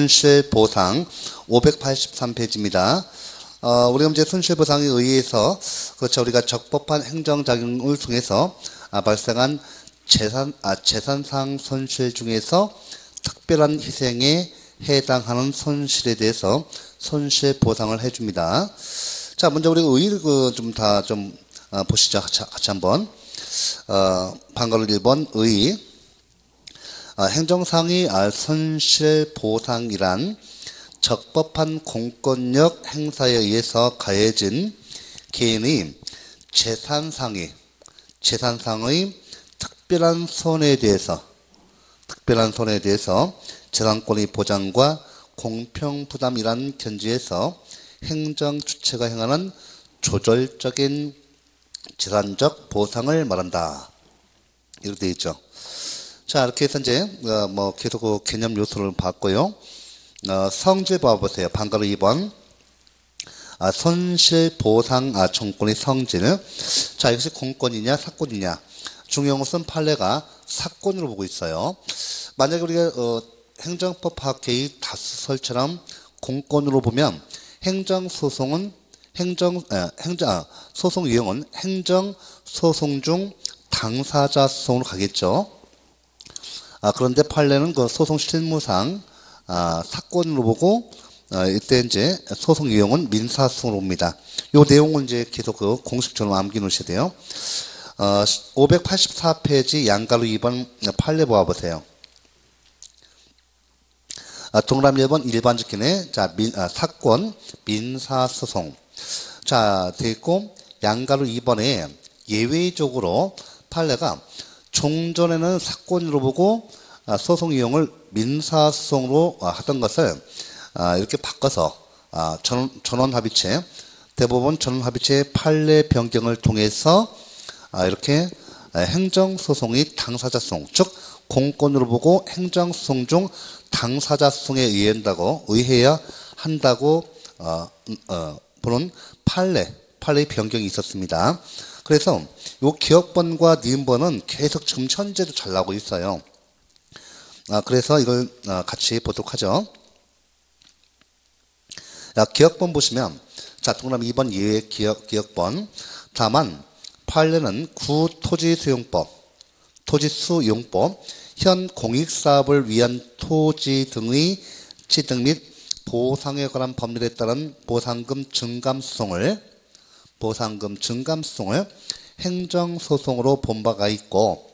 손실보상 583페이지입니다. 우리가 이제 손실보상에 의해서, 그렇죠. 우리가 적법한 행정작용을 통해서 발생한 재산상 손실 중에서 특별한 희생에 해당하는 손실에 대해서 손실보상을 해줍니다. 자, 먼저 우리가 의의를 보시죠. 같이 한번. 방과로 1번 의의. 행정상의 손실보상이란 적법한 공권력 행사에 의해서 가해진 개인의 재산상의 특별한 손해에 대해서 재산권의 보장과 공평부담이란 견지에서 행정주체가 행하는 조절적인 재산적 보상을 말한다. 이렇게 되어 있죠. 자, 이렇게 해서 이제 계속 그 개념 요소를 봤고요. 성질 봐보세요. 방과로 2번. 손실보상 청구권의 성질. 자, 이것이 공권이냐 사건이냐. 중요한 것은 판례가 사건으로 보고 있어요. 만약에 우리가 행정법학계의 다수설처럼 공권으로 보면 행정소송은 소송 유형은 행정소송 중 당사자 소송으로 가겠죠. 그런데 판례는 그 소송 실무상 사건으로 보고 이때 이제 소송 유형은 민사소송으로 봅니다. 요 내용은 이제 계속 그 공식처럼 암기 놓으셔야 돼요. 584페이지 양가로 2번 판례 보아보세요. 동그라미 1번 일반적 기내. 자, 사건, 민사소송. 자, 되어 있고, 양가로 2번에 예외적으로 판례가 종전에는 사건으로 보고 소송 이용을 민사소송으로 하던 것을 이렇게 바꿔서 전원합의체, 대법원 전원합의체의 판례 변경을 통해서 이렇게 행정소송의 당사자소송, 즉 공권으로 보고 행정소송 중 당사자소송에 의해야 한다고 보는 판례 변경이 있었습니다. 그래서 요 기억번과 니은번은 계속 지금 현재도 잘 나오고 있어요. 그래서 이걸 같이 보도록 하죠. 기억번 보시면, 자, 동그라미 2번 예외 기억번. 다만 판례는 구토지수용법, 현 공익사업을 위한 토지 등의 취득 및 보상에 관한 법률에 따른 보상금 증감소송을 행정소송으로 본 바가 있고,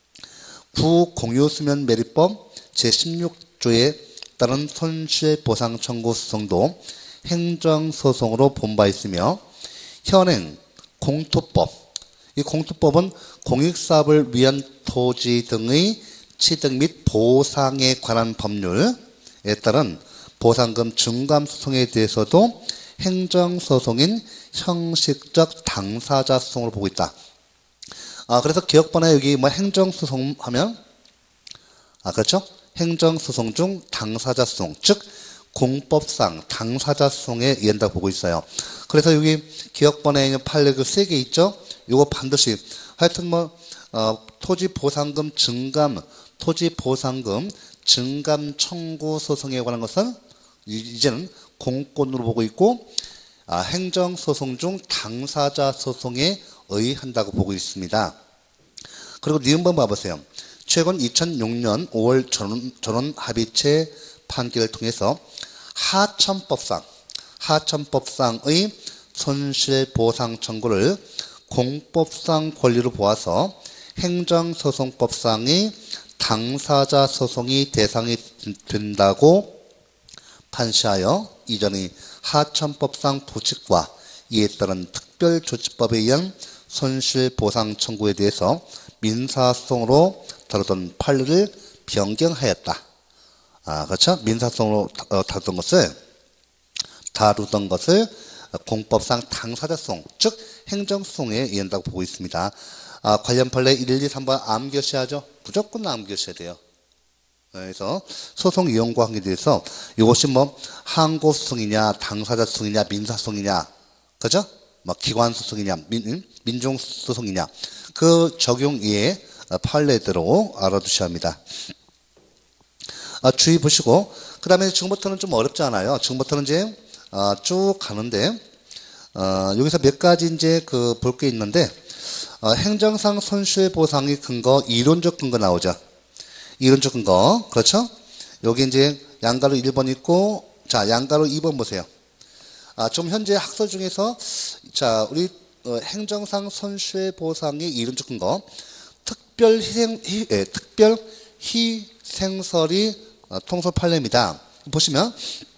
구공유수면매립법 제16조에 따른 손실보상 청구 소송도 행정소송으로 본 바 있으며, 현행 공토법, 이 공토법은 공익사업을 위한 토지 등의 취득 및 보상에 관한 법률에 따른 보상금 증감소송에 대해서도 행정소송인 형식적 당사자소송으로 보고 있다. 그래서 기억번에 여기 행정소송 하면, 그렇죠? 행정소송 중 당사자소송, 즉 공법상 당사자소송에 의한다고 보고 있어요. 그래서 여기 기억번에 있는 판례 그 3개 있죠? 요거 반드시, 하여튼 토지보상금 증감 청구 소송에 관한 것은 이제는 공권으로 보고 있고, 행정소송 중 당사자 소송에 의한다고 보고 있습니다. 그리고 니은번 봐보세요. 최근 2006년 5월 전원합의체 판결을 통해서 하천법상의 손실보상 청구를 공법상 권리로 보아서 행정소송법상의 당사자 소송이 대상이 된다고 판시하여 이전의 하천법상 부칙과 이에 따른 특별조치법에 의한 손실보상 청구에 대해서 민사소송으로 다루던 판례를 변경하였다. 그렇죠? 민사소송으로 다루던 것을 공법상 당사자소송, 즉 행정소송에 의한다고 보고 있습니다. 관련 판례 1, 2, 3번 암기하셔야죠. 무조건 암기하셔야 돼요. 그래서 소송 이용과 관계에 대해서 이것이 항고소송이냐, 당사자소송이냐, 민사소송이냐, 그죠? 기관소송이냐, 민중소송이냐, 그 적용의 판례대로 알아두셔야 합니다. 주의 보시고, 그 다음에 지금부터는 좀 어렵지 않아요. 지금부터는 이제, 쭉 가는데, 여기서 몇 가지 이제 볼 게 있는데, 행정상 손실보상의 근거, 이론적 근거 나오죠. 이론적 근거. 그렇죠? 여기 이제 양가로 1번 있고, 자, 양가로 2번 보세요. 지금 현재 학설 중에서, 자, 우리 행정상 손실보상의 이론적 근거, 특별 희생설이 통설 판례입니다. 보시면,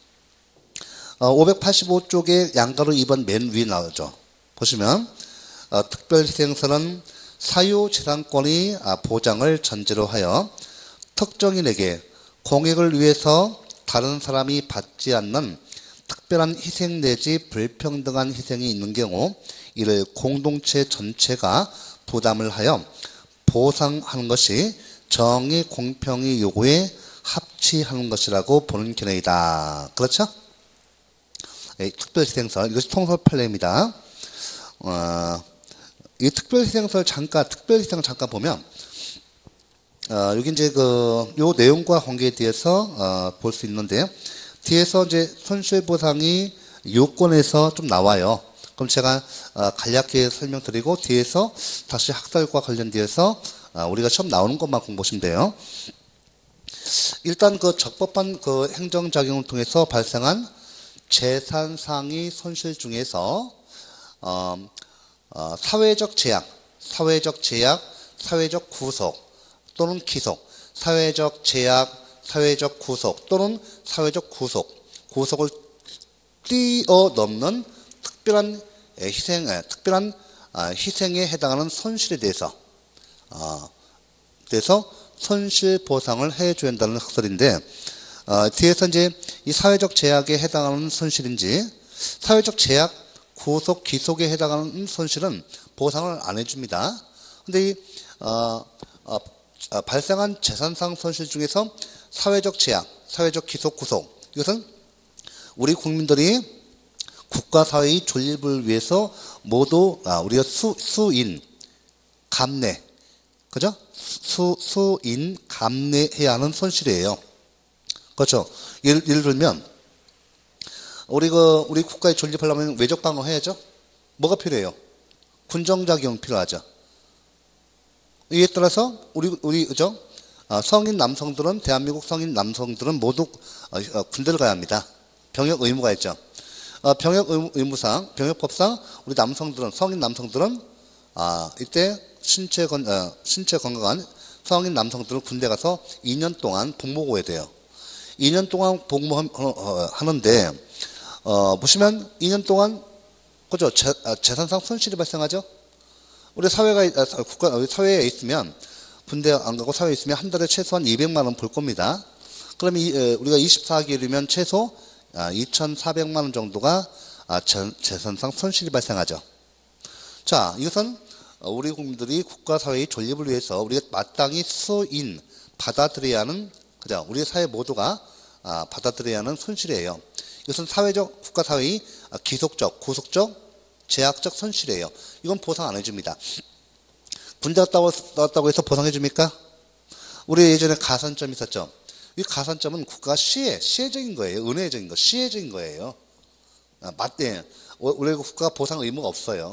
585쪽에 양가로 2번 맨 위에 나오죠. 보시면, 특별희생설은 사유재산권의 보장을 전제로 하여 특정인에게 공익을 위해서 다른 사람이 받지 않는 특별한 희생 내지 불평등한 희생이 있는 경우 이를 공동체 전체가 부담을 하여 보상하는 것이 정의 공평의 요구에 합치하는 것이라고 보는 견해이다. 그렇죠? 특별희생설, 이것이 통설 판례입니다. 이 특별희생설 특별희생을 잠깐 보면, 여기 이제 요 내용과 관계에 대해서, 볼 수 있는데, 뒤에서 이제 손실보상이 요건에서 좀 나와요. 그럼 제가, 간략하게 설명드리고, 뒤에서 다시 학설과 관련돼서, 우리가 처음 나오는 것만 공부하시면 돼요. 일단 적법한 행정작용을 통해서 발생한 재산상의 손실 중에서, 사회적 제약, 사회적 구속 또는 기속, 사회적 제약, 사회적 구속 또는 사회적 구속을 뛰어넘는 특별한 희생에 해당하는 손실에 대해서 손실 보상을 해줘야 한다는 학설인데, 뒤에서 이제 이 사회적 제약에 해당하는 손실인지, 사회적 제약, 구속, 기속에 해당하는 손실은 보상을 안 해줍니다. 근데 발생한 재산상 손실 중에서 사회적 제약, 사회적 기속, 구속, 이것은 우리 국민들이 국가 사회의 존립을 위해서 모두 우리가 수인 감내, 그죠? 수인 감내해야 하는 손실이에요. 그렇죠? 예를 들면 우리 국가에 존립하려면 외적 방어 해야죠. 뭐가 필요해요? 군정작용 필요하죠. 이에 따라서 그죠? 성인 남성들은, 대한민국 성인 남성들은 모두 군대를 가야 합니다. 병역 의무가 있죠. 병역 의무상, 병역법상 우리 남성들은, 성인 남성들은 이때 신체 건강한 성인 남성들은 군대 가서 2년 동안 복무고야 돼요. 2년 동안 복무하는데 보시면 2년 동안 그죠? 재산상 손실이 발생하죠. 우리 사회에 있으면, 군대 안 가고 사회에 있으면 한 달에 최소한 200만 원 벌 겁니다. 그러면 우리가 24개월이면 최소 2,400만 원 정도가 재산상 손실이 발생하죠. 자, 이것은 우리 국민들이 국가 사회의 존립을 위해서 우리가 마땅히 받아들여야 하는, 그죠? 우리 사회 모두가 받아들여야 하는 손실이에요. 이것은 국가 사회의 기속적, 구속적, 제약적 손실이에요. 이건 보상 안 해줍니다. 군대 나왔다고 해서 보상해 줍니까? 우리 예전에 가산점 있었죠. 이 가산점은 국가가 시혜적인 거예요. 은혜적인 거, 시혜적인 거예요. 맞대. 우리 국가가 보상 의무가 없어요.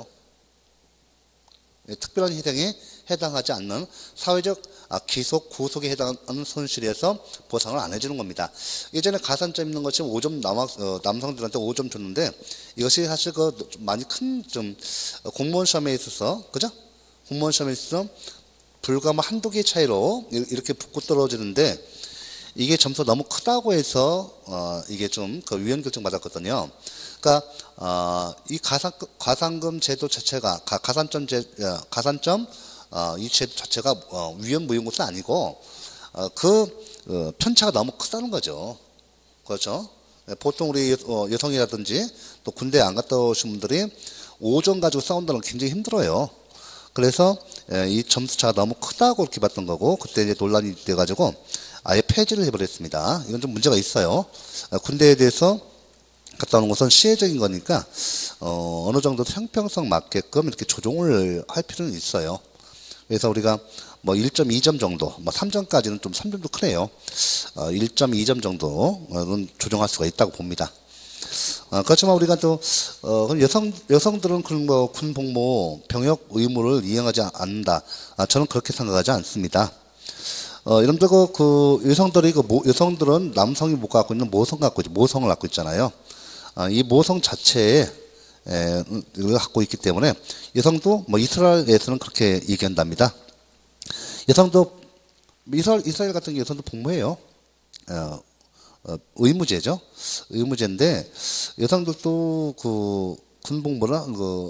특별한 희생에 해당하지 않는 사회적 기속, 구속에 해당하는 손실에서 보상을 안 해주는 겁니다. 예전에 가산점 있는 것이 5점 남성들한테 5점 줬는데, 이것이 사실 많이 큰 공무원 시험에 있어서, 그죠? 공무원 시험에 있어서 불과 한두 개 차이로 이렇게 붙고 떨어지는데, 이게 점수 너무 크다고 해서 이게 위헌 결정 받았거든요. 그러니까 이 가산금 제도 자체가 가산점 이 제도 자체가 위헌 무효인 것은 아니고 편차가 너무 크다는 거죠. 그렇죠? 보통 우리 여성이라든지 또 군대 안 갔다 오신 분들이 5점 가지고 싸운다는 건 굉장히 힘들어요. 그래서 이 점수 차가 너무 크다고 그렇게 봤던 거고, 그때 이제 논란이 돼가지고 아예 폐지를 해버렸습니다. 이건 좀 문제가 있어요. 군대에 대해서 갔다 오는 것은 시혜적인 거니까 어느 정도 형평성 맞게끔 이렇게 조정을 할 필요는 있어요. 그래서 우리가 뭐 1.2점 정도, 뭐 3점까지는 좀 3점도 크네요. 1.2점 정도는 조정할 수가 있다고 봅니다. 그렇지만 우리가 또 여성들은 그런 뭐 군복무 병역 의무를 이행하지 않는다. 저는 그렇게 생각하지 않습니다. 여러분들 그 여성들이 여성들은 남성이 못 갖고 있는 모성을 갖고 있잖아요. 이 모성 자체에 이걸 갖고 있기 때문에 여성도 뭐 이스라엘에서는 그렇게 얘기한답니다. 여성도 이스라엘 같은 경우 여성도 복무해요. 의무제죠. 의무제인데 여성들도 그 군복무나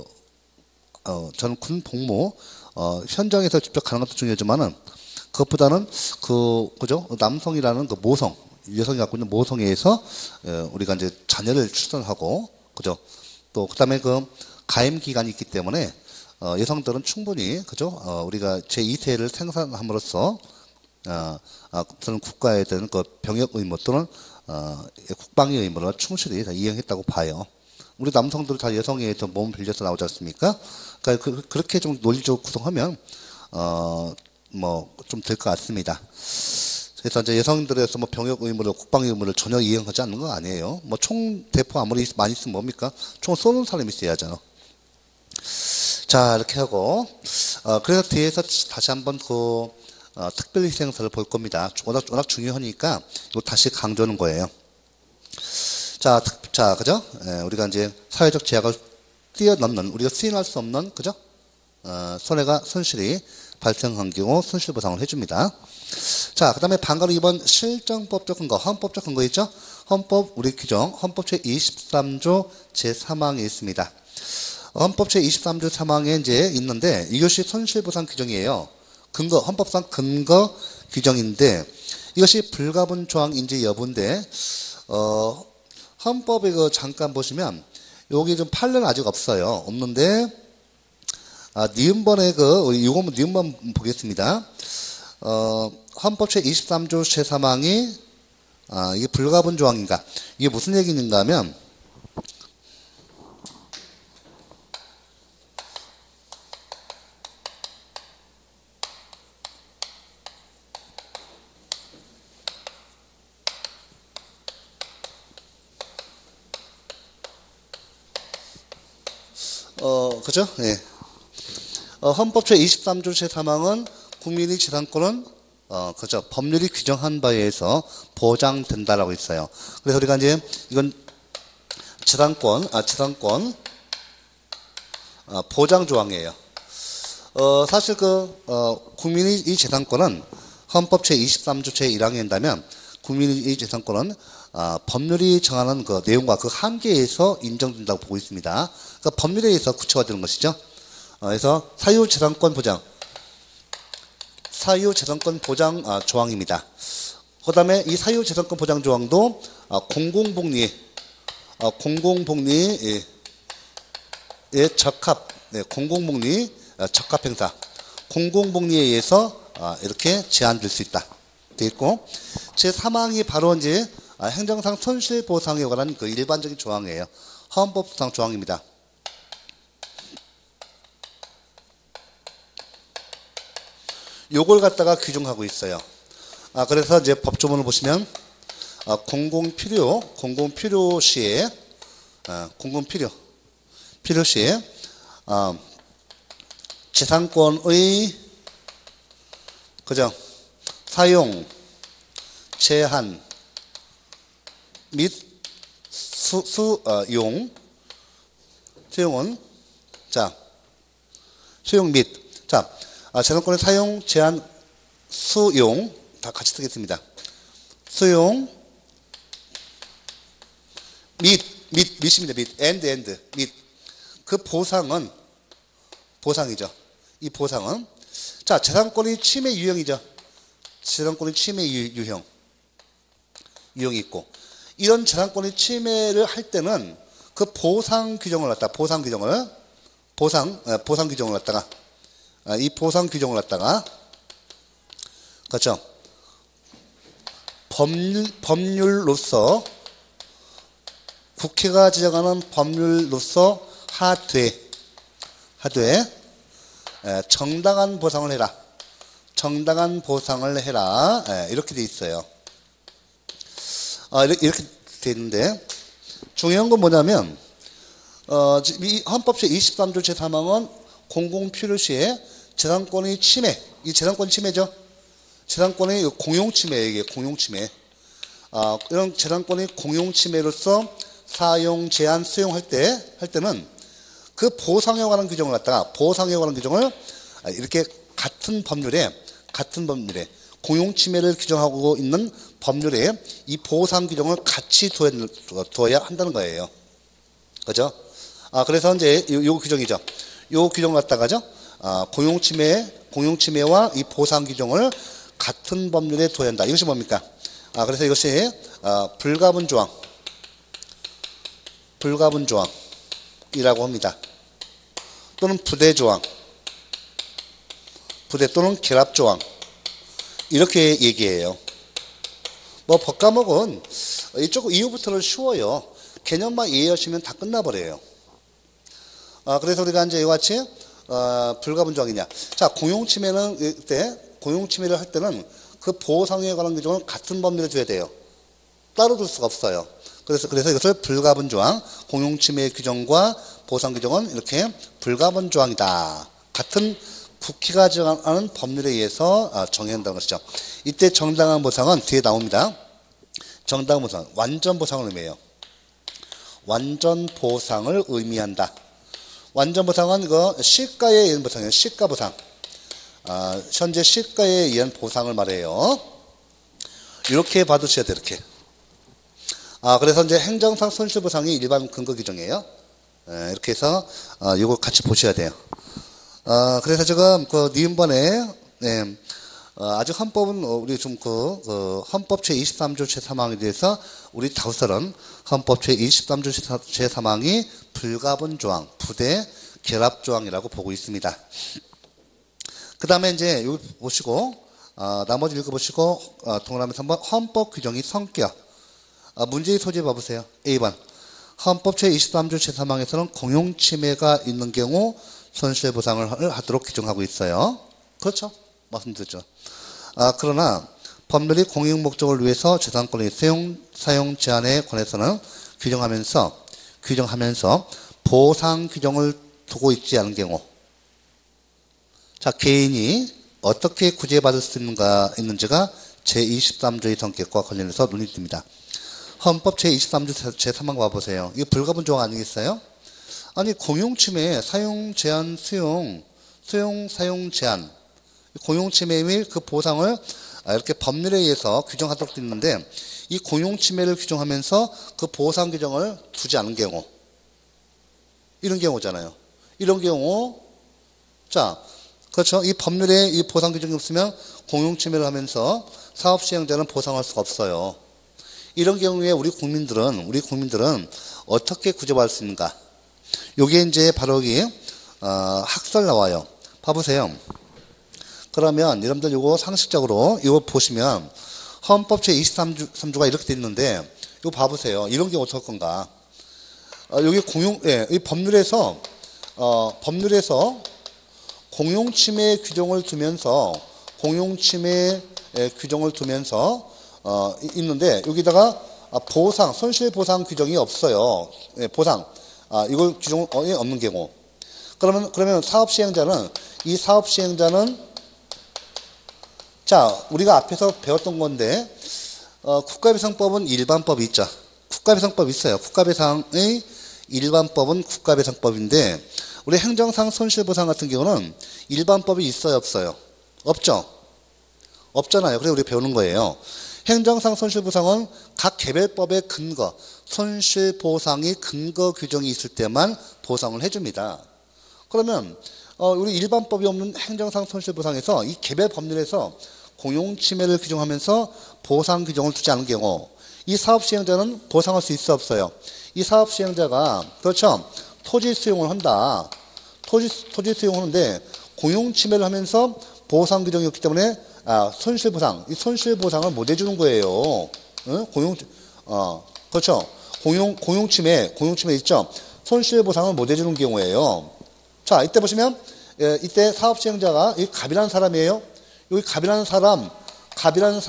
저는 군복무 현장에서 직접 가는 것도 중요하지만은 그것보다는 그죠? 남성이라는 그 모성, 여성이 갖고 있는 모성에 의해서 우리가 이제 자녀를 출산하고 그죠? 또 그다음에 그 가임 기간이 있기 때문에 여성들은 충분히 그죠? 우리가 제2세를 생산함으로써 저는 국가에 대한 그 병역 의무 또는 국방의 의무를 충실히 다 이행했다고 봐요. 우리 남성들은 다 여성에 의해서 몸을 빌려서 나오지 않습니까? 그러니까 그렇게 좀 논리적으로 구성하면 뭐 좀 될 것 같습니다. 그래서 이제 여성들에서 뭐 병역 의무를 국방 의무를 전혀 이행하지 않는 건 아니에요. 뭐 총 대포 아무리 많이 있으면 뭡니까? 총 쏘는 사람이 있어야죠. 자 이렇게 하고 그래서 뒤에서 다시 한번 그 특별희생사를 볼 겁니다. 워낙 중요하니까 이거 다시 강조하는 거예요. 자 그죠? 우리가 이제 사회적 제약을 뛰어넘는 우리가 수인할 수 없는 그죠? 손해가 손실이 발생한 경우 손실보상을 해줍니다. 자, 그 다음에 방과후 2번 실정법적 근거, 헌법적 근거 있죠? 헌법 우리 규정, 헌법 제23조 제3항에 있습니다. 헌법 제23조 3항에 이제 있는데 이것이 손실보상 규정이에요. 근거, 헌법상 근거 규정인데 이것이 불가분 조항인지 여부인데 헌법에 잠깐 보시면 여기 좀 판례는 아직 없어요. 없는데 니은번에 요거 니은번 보겠습니다. 헌법 제23조 제3항이 이게 불가분 조항인가? 이게 무슨 얘기인가 하면 그죠? 예. 헌법 제23조 제3항은 국민의 재산권은 그죠? 법률이 규정한 바에 의해서 보장된다라고 있어요. 그래서 우리가 이제 이건 재산권 보장 조항이에요. 사실 국민의 이 재산권은 헌법 제23조 제1항에 한다면 국민의 이 재산권은 법률이 정하는 그 내용과 그 한계에 의해서 인정된다고 보고 있습니다. 그러니까 법률에 의해서 구체화되는 것이죠. 그래서 사유재산권 보장 조항입니다. 그 다음에 이 사유재산권 보장 조항도 공공복리에 적합, 공공복리 적합 행사, 공공복리에 의해서 이렇게 제한될 수 있다. 되어 있고, 제3항이 바로 이제 행정상 손실보상에 관한 그 일반적인 조항이에요. 헌법상 조항입니다. 요걸 갖다가 규정하고 있어요. 그래서 이제 법조문을 보시면 공공필요 시에 재산권의 그죠? 사용, 제한 및 수용 및 재산권의 사용, 제한, 수용 다 같이 쓰겠습니다. 수용 밑입니다. 및 그 보상이죠. 이 보상은 재산권의 침해 유형이죠. 재산권의 침해 유형이 있고 이런 재산권의 침해를 할 때는 그 보상 규정을 갖다가 이 보상 규정을 갖다가 그렇죠. 법률로서 국회가 지정하는 법률로서 하되 정당한 보상을 해라. 정당한 보상을 해라. 예, 이렇게 돼 있어요. 이렇게 돼 있는데 중요한 건 뭐냐면 이 헌법 제23조 제3항은 공공필요시에 재산권의 침해, 이 재산권 침해죠. 재산권의 공용침해, 이게 공용침해. 이런 재산권의 공용침해로서 사용, 제한, 수용할 때는 그 보상에 관한 규정을 이렇게 같은 법률에 공용침해를 규정하고 있는 법률에 이 보상 규정을 같이 둬야 한다는 거예요. 그죠? 그래서 이제 요 규정이죠. 요 규정을 갖다가죠. 공용침해와 이 보상 규정을 같은 법률에 둬야 한다. 이것이 뭡니까? 그래서 이것이 불가분 조항이라고 합니다. 또는 부대 또는 결합 조항 이렇게 얘기해요. 뭐 법과목은 이쪽 이후부터는 쉬워요. 개념만 이해하시면 다 끝나버려요. 그래서 우리가 이제 이와 같이 불가분 조항이냐. 자, 공용침해를 할 때는 그 보상에 관한 규정을 같은 법률에 둬야 돼요. 따로 둘 수가 없어요. 그래서 이것을 불가분 조항, 공용침해 규정과 보상 규정은 이렇게 불가분 조항이다. 같은 국회가 정하는 법률에 의해서 정해야 한다는 것이죠. 이때 정당한 보상은 뒤에 나옵니다. 정당한 보상, 완전 보상을 의미해요. 완전 보상을 의미한다. 완전 보상은 이거 시가에 의한 보상이에요. 시가 보상. 현재 시가에 의한 보상을 말해요. 이렇게 봐두셔야 돼요. 이렇게. 그래서 이제 행정상 손실보상이 일반 근거 규정이에요. 이렇게 해서 이거 같이 보셔야 돼요. 그래서 지금 그 니은번에 아직 헌법은 우리 좀 헌법 제23조 제3항에 대해서 우리 다우설은 헌법 제23조 제3항이 불가분 조항, 부대 결합 조항이라고 보고 있습니다. 그 다음에 이제 여기 보시고 나머지 읽어보시고 동그라미 3번 헌법 규정의 성격. 문제의 소재 봐보세요. A번 헌법 제23조 제3항에서는 공용침해가 있는 경우 손실보상을 하도록 규정하고 있어요. 그렇죠? 말씀드렸죠. 그러나 법률이 공익 목적을 위해서 재산권의 사용 제한에 관해서는 규정하면서 보상 규정을 두고 있지 않은 경우, 자, 개인이 어떻게 구제받을 수 있는지가 제23조의 성격과 관련해서 논의 듭니다. 헌법 제23조 제3항 봐보세요. 이게 불가분 조항 아니겠어요? 아니, 공용침해, 사용 제한, 사용 제한, 공용침해 및 그 보상을 이렇게 법률에 의해서 규정하도록 되어 있는데, 이 공용침해를 규정하면서 그 보상 규정을 두지 않은 경우, 이런 경우잖아요. 이런 경우, 자, 그렇죠. 이 법률에 이 보상 규정이 없으면 공용침해를 하면서 사업 시행자는 보상할 수가 없어요. 이런 경우에 우리 국민들은 어떻게 구제받을 수 있는가? 요게 이제 바로 여기 학설 나와요. 봐보세요. 그러면 여러분들 요거 상식적으로 이거 보시면 헌법 제23조가 이렇게 돼 있는데 이거 봐보세요. 이런 게 어떨 건가? 여기 이 법률에서 공용침해 규정을 두면서 있는데 여기다가 보상, 손실보상 규정이 없어요. 보상. 이걸 규정이 없는 경우. 그러면 사업시행자는 자, 우리가 앞에서 배웠던 건데, 국가배상법은 일반법이 있죠. 국가배상법이 있어요. 국가배상의 일반법은 국가배상법인데, 우리 행정상 손실보상 같은 경우는 일반법이 있어요, 없어요? 없죠? 없잖아요. 그래서 우리 배우는 거예요. 행정상 손실보상은 각 개별법의 근거, 손실보상이 근거 규정이 있을 때만 보상을 해줍니다. 그러면 우리 일반법이 없는 행정상 손실보상에서 이 개별 법률에서 공용침해를 규정하면서 보상 규정을 두지 않은 경우 이 사업시행자는 보상할 수 있어 없어요? 이 사업시행자가 그렇죠. 토지 수용을 한다. 토지 수용을 하는데 공용침해를 하면서 보상 규정이 없기 때문에 손실보상, 이 손실보상을 못 해주는 거예요. 응? 그렇죠. 공용침해 있죠. 손실보상을 못 해주는 경우예요. 자, 이때 보시면, 이때 사업시행자가 이 갑이라는 사람이에요. 여기 갑이라는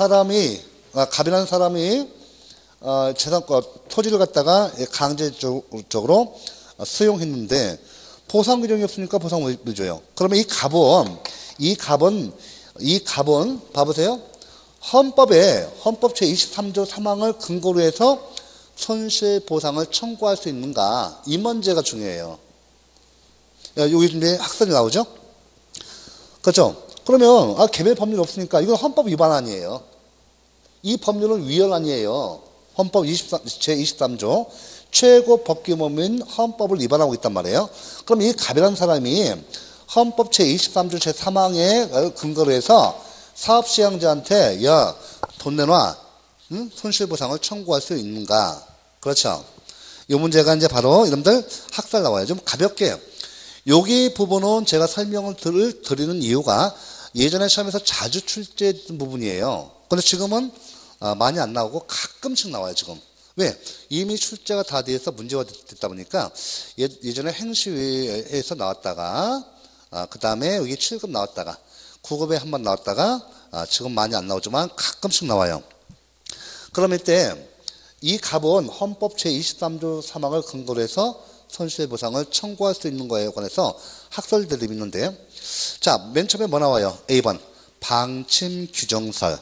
사람이 재산권, 토지를 갖다가 강제적으로 수용했는데 보상 규정이 없으니까 보상 못 줘요. 그러면 이 갑은 봐보세요. 헌법 제23조 3항을 근거로 해서 손실보상을 청구할 수 있는가? 이 문제가 중요해요. 여기 이제 학설이 나오죠? 그렇죠? 그러면 개별 법률 없으니까 이건 헌법 위반 아니에요. 이 법률은 위헌 아니에요. 헌법 제23조 최고 법규범인 헌법을 위반하고 있단 말이에요. 그럼 이 갑이라는 사람이 헌법 제23조 제3항에 근거로 해서 사업시행자한테 야, 돈 내놔. 응? 손실보상을 청구할 수 있는가? 그렇죠? 이 문제가 이제 바로 여러분들 학설 나와요. 좀 가볍게. 여기 부분은 제가 설명을 드리는 이유가 예전에 시험에서 자주 출제했던 부분이에요. 근데 지금은 많이 안 나오고 가끔씩 나와요, 지금. 왜? 이미 출제가 다 돼서 문제가 됐다 보니까 예전에 행시회에서 나왔다가 그 다음에 여기 7급 나왔다가 9급에 한번 나왔다가 지금 많이 안 나오지만 가끔씩 나와요. 그럼 이때 이 갑은 헌법 제23조 3항을 근거로 해서 손실보상을 청구할 수 있는 거에 관해서 학설 대립이 있는데 자, 맨 처음에 뭐 나와요? A번 방침규정설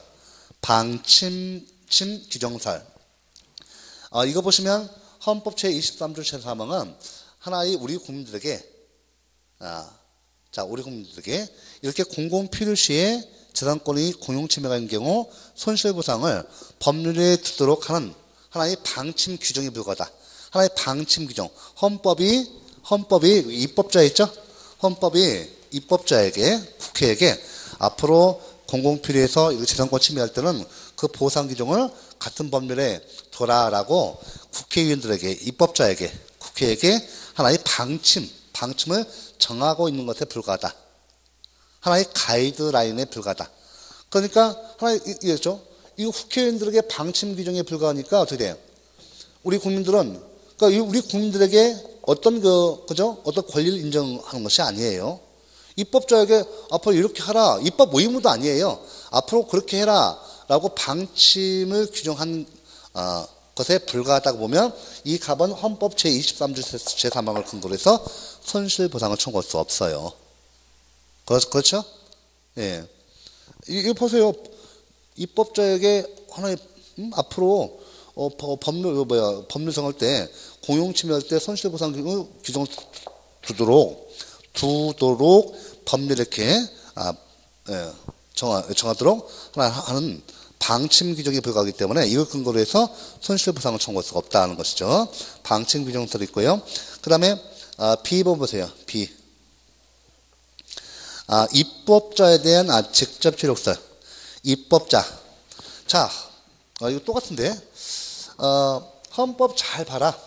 이거 보시면 헌법 제23조 제3항은 하나의 우리 국민들에게 이렇게 공공필요시에 재산권이 공용침해가 있는 경우 손실보상을 법률에 두도록 하는 하나의 방침 규정에 불과하다. 하나의 방침 규정. 헌법이 입법자에 있죠? 헌법이 입법자에게, 국회에게 앞으로 공공필요에서 재산권 침해할 때는 그 보상 규정을 같은 법률에 둬라라고 국회의원들에게, 입법자에게, 국회에게 하나의 방침을 정하고 있는 것에 불과하다. 하나의 가이드라인에 불과하다. 그러니까 이거죠. 이 국회의원들에게 방침 규정에 불과하니까 어떻게 돼요? 우리 국민들은 그러니까 우리 국민들에게 어떤 어떤 권리를 인정하는 것이 아니에요. 입법자에게 앞으로 이렇게 하라. 입법 의무도 아니에요. 앞으로 그렇게 해라라고 방침을 규정한 것에 불과하다고 보면 이 갑은 헌법 제23조 제3항을 근거로 해서 손실보상을 청구할 수 없어요. 그렇죠? 예. 이거 보세요. 입법자에게 하나의 앞으로 법률 정할 때 공용침해할 때 손실보상 규정을 두도록 법률 이렇게 정하도록 하는 방침 규정에 불과하기 때문에 이걸 근거로 해서 손실보상을 청구할 수가 없다는 것이죠. 방침 규정들이 있고요. 그 다음에 B번 보세요. B. 입법자에 대한 직접 효력설. 입법자. 자, 이거 똑같은데. 헌법 잘 봐라.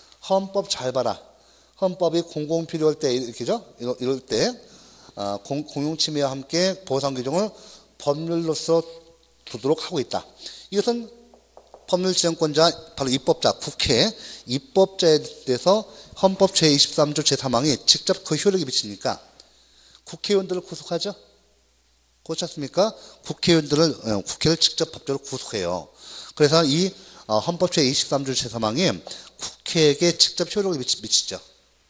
헌법이 공공필요할 때, 이렇게죠? 이럴 때, 공용침해와 함께 보상 규정을 법률로서 두도록 하고 있다. 이것은 법률 지정권자, 바로 입법자, 국회, 입법자에 대해서 헌법 제23조 제3항이 직접 그 효력이 미치니까 국회의원들을 구속하죠? 그렇지 않습니까? 국회를 직접 법적으로 구속해요. 그래서 이 헌법 제23조 제3항이 국회에게 직접 효력을 미치죠.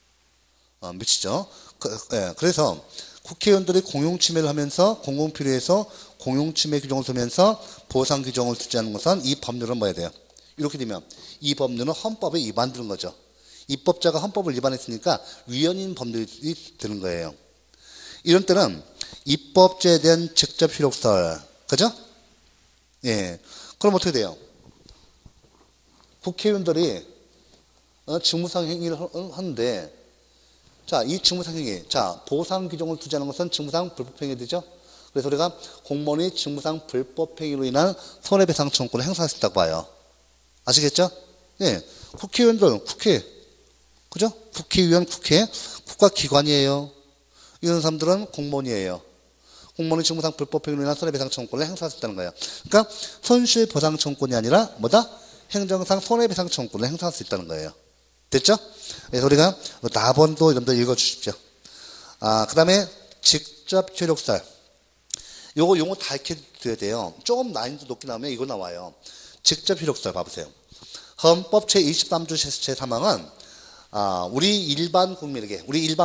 그래서 국회의원들이 공용침해를 하면서 공공필요에서 공용침해 규정을 두면서 보상 규정을 두지 않는 것은 이 법률은 뭐야 돼요? 이렇게 되면 이 법률은 헌법에 위반되는 거죠. 입법자가 헌법을 위반했으니까 위헌인 법률이 되는 거예요. 이런 때는 입법자에 대한 직접 효력설, 그죠? 예. 그럼 어떻게 돼요? 국회의원들이 직무상 행위를 하는데, 자, 이 직무상 행위, 자, 보상 규정을 두지 않은 것은 직무상 불법행위 되죠? 그래서 우리가 공무원이 직무상 불법행위로 인한 손해배상 청구를 행사할 수 있다고 봐요. 아시겠죠? 예. 국회의원들, 그죠? 국회의원, 국가기관이에요. 이런 사람들은 공무원이에요. 공무원이 직무상 불법행위로 인한 손해배상 청구를 행사할 수 있다는 거예요. 그러니까 손실보상 청구권이 아니라 뭐다? 행정상 손해배상 청구를 행사할 수 있다는 거예요. 됐죠? 그래서 우리가 나번도 여러분들 읽어주십시오. 그 다음에 직접 효력설. 요거 용어 다 익혀둬야 돼요. 조금 난이도 높게 나오면 이거 나와요. 직접 효력설 봐보세요. 헌법 제23조 제3항은 우리 일반 국민에게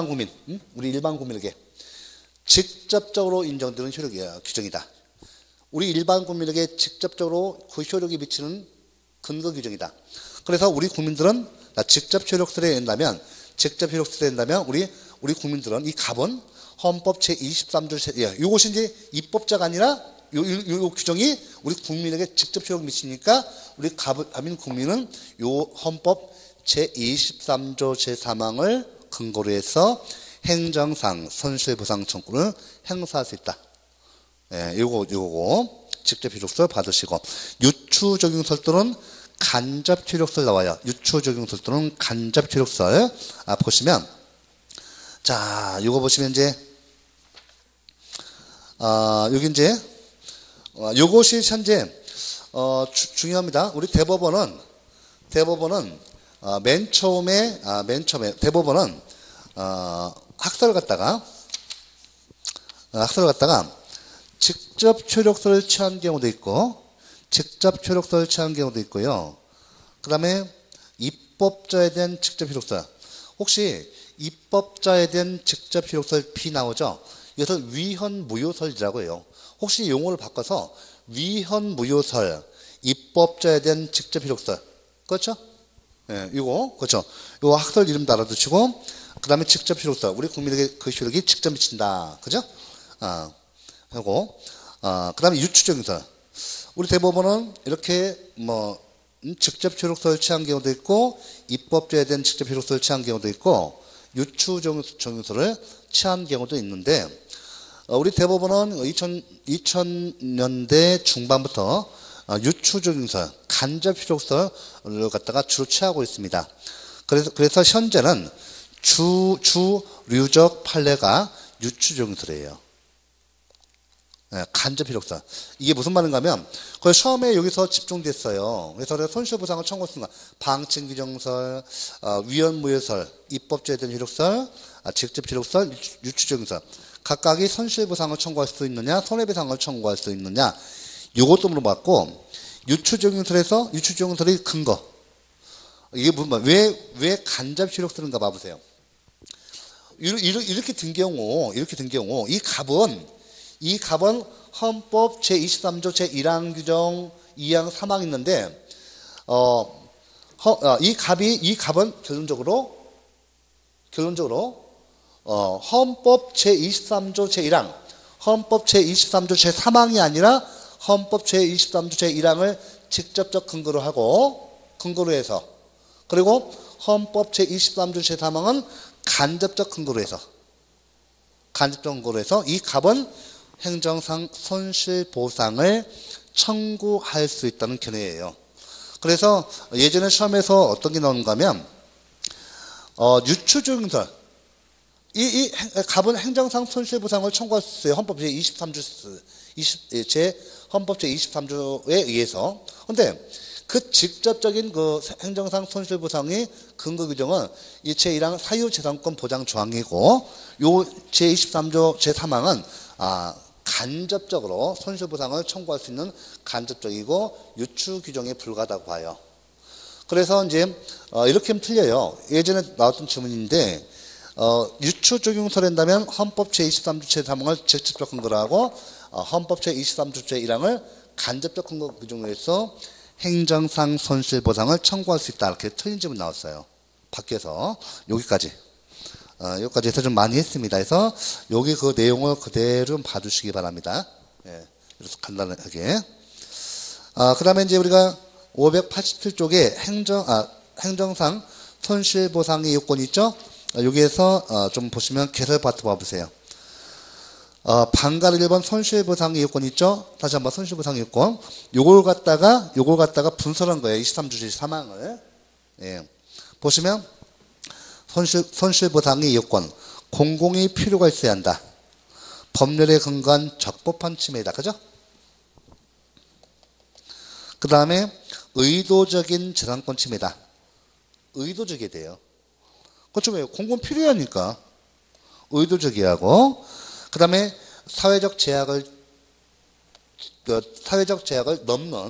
직접적으로 인정되는 효력이야, 규정이다. 우리 일반 국민에게 직접적으로 그 효력이 미치는 근거 규정이다. 그래서 우리 국민들은 직접 효력설에 된다면 우리 국민들은 이 갑은 헌법 제23조 이것이 이제 입법자가 아니라 요 규정이 우리 국민에게 직접 효력 미치니까 우리 가민 국민은 요 헌법 제23조 제3항을 근거로 해서 행정상 손실보상 청구를 행사할 수 있다. 예, 요거 직접 효력설 받으시고 유추적용설 또는 간접 효력설 나와요. 유추적용설 또는 간접 효력설 보시면 자, 요거 보시면 이제 여기 이제 요것이 현재 중요합니다. 우리 대법원은 맨 처음에 대법원은 학설을 갖다가 직접 효력설을 취한 경우도 있고 직접 효력설을 취한 경우도 있고요. 그 다음에 입법자에 대한 직접 효력설. 혹시 입법자에 대한 직접 효력설 B 나오죠? 이것을 위헌무효설이라고 해요. 혹시 용어를 바꿔서 위헌무효설, 입법자에 대한 직접 효력설. 그렇죠? 예, 이거, 그렇죠. 요 학설 이름 알아두시고, 그 다음에 직접 효력설. 우리 국민에게 그 효력이 직접 미친다. 그죠? 하고, 그 다음에 유추적용설. 우리 대법원은 이렇게 직접 효력설을 취한 경우도 있고, 입법자에 대한 직접 효력설을 취한 경우도 있고, 유추적용설을 취한 경우도 있는데, 우리 대법원은 2000년대 중반부터 유추적용설, 간접 효력설을 갖다가 주로 취하고 있습니다. 그래서 현재는 주류적 판례가 유추적용설이에요. 네, 간접 효력설. 이게 무슨 말인가 하면, 그래서 처음에 여기서 집중됐어요. 그래서 손실보상을 청구했습니다. 방침규정설, 위헌무효설, 입법자에 대한 효력설, 직접 효력설, 유추적용설. 각각이 손실보상을 청구할 수 있느냐, 손해배상을 청구할 수 있느냐, 요것도 물어봤고, 유추적용설의 근거. 이게 무슨 말, 왜 간접 효력설인가 봐보세요. 이렇게 된 경우, 이 갑은 헌법 제23조 제1항 규정 2항 3항 있는데, 이 갑은 결론적으로, 헌법 제23조 제1항, 헌법 제23조 제3항이 아니라 헌법 제23조 제1항을 직접적 근거로 해서, 그리고 헌법 제23조 제3항은 간접적 근거로 해서 이 갑은 행정상 손실보상을 청구할 수 있다는 견해예요. 그래서 예전에 시험에서 어떤 게 나오는가 하면, 유추적용설, 이 갑은 행정상 손실보상을 청구할 수 있어요. 헌법 제23조에 의해서. 근데 그 직접적인 그 행정상 손실보상의 근거 규정은 이 제1항 사유재산권 보장 조항이고, 요 제23조 제3항은 간접적으로 손실보상을 청구할 수 있는 간접적이고 유추 규정에 불과하다고 봐요. 그래서 이제 이렇게 하면 틀려요. 예전에 나왔던 질문인데, 유추적용설을 한다면 헌법 제23조 제3항을 직접적 근거로 하고, 헌법 제23조 제1항을 간접적 근거 규정으로 해서 행정상 손실보상을 청구할 수 있다. 이렇게 틀린 질문 나왔어요. 밖에서. 여기까지 해서 좀 많이 했습니다. 그래서 여기 그 내용을 그대로 좀 봐주시기 바랍니다. 예, 그래서 간단하게. 그 다음에 이제 우리가 587쪽에 행정상 손실보상의 요건이 있죠? 여기에서 좀 보시면 개설 파트 봐보세요. 방가를 1번 손실보상의 요건이 있죠? 다시 한번 손실보상의 요건. 요걸 갖다가 분설한 거예요. 23조 제3항을. 예. 보시면, 손실보상의 요건. 공공의 필요가 있어야 한다. 법률에 근거한 적법한 침해이다. 그죠? 그 다음에, 의도적인 재산권 침해다. 의도적이 돼요. 그렇죠. 왜? 공공 필요하니까. 의도적이하고, 그 다음에 사회적 제약을 그 사회적 제약을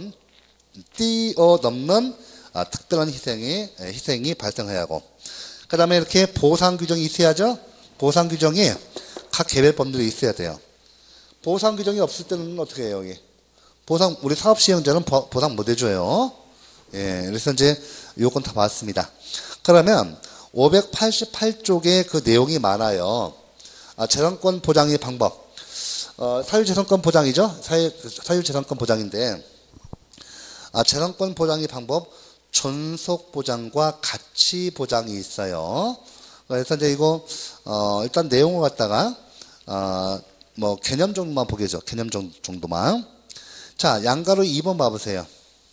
뛰어넘는 특별한 희생이 발생해야 하고, 그 다음에 이렇게 보상 규정이 있어야죠. 보상 규정이 각 개별법률에 있어야 돼요. 보상 규정이 없을 때는 어떻게 해요, 여기? 우리 사업시행자는 보상 못 해줘요. 예, 그래서 이제 요건 다 봤습니다. 그러면 588쪽에 그 내용이 많아요. 재산권 보장의 방법. 사유재산권 보장이죠. 사유재산권 보장인데, 재산권 보장의 방법, 존속 보장과 가치 보장이 있어요. 그래서 이제 이거, 일단 내용을 갖다가, 뭐, 개념 정도만 보겠죠. 개념 정도만. 자, 양가로 2번 봐보세요.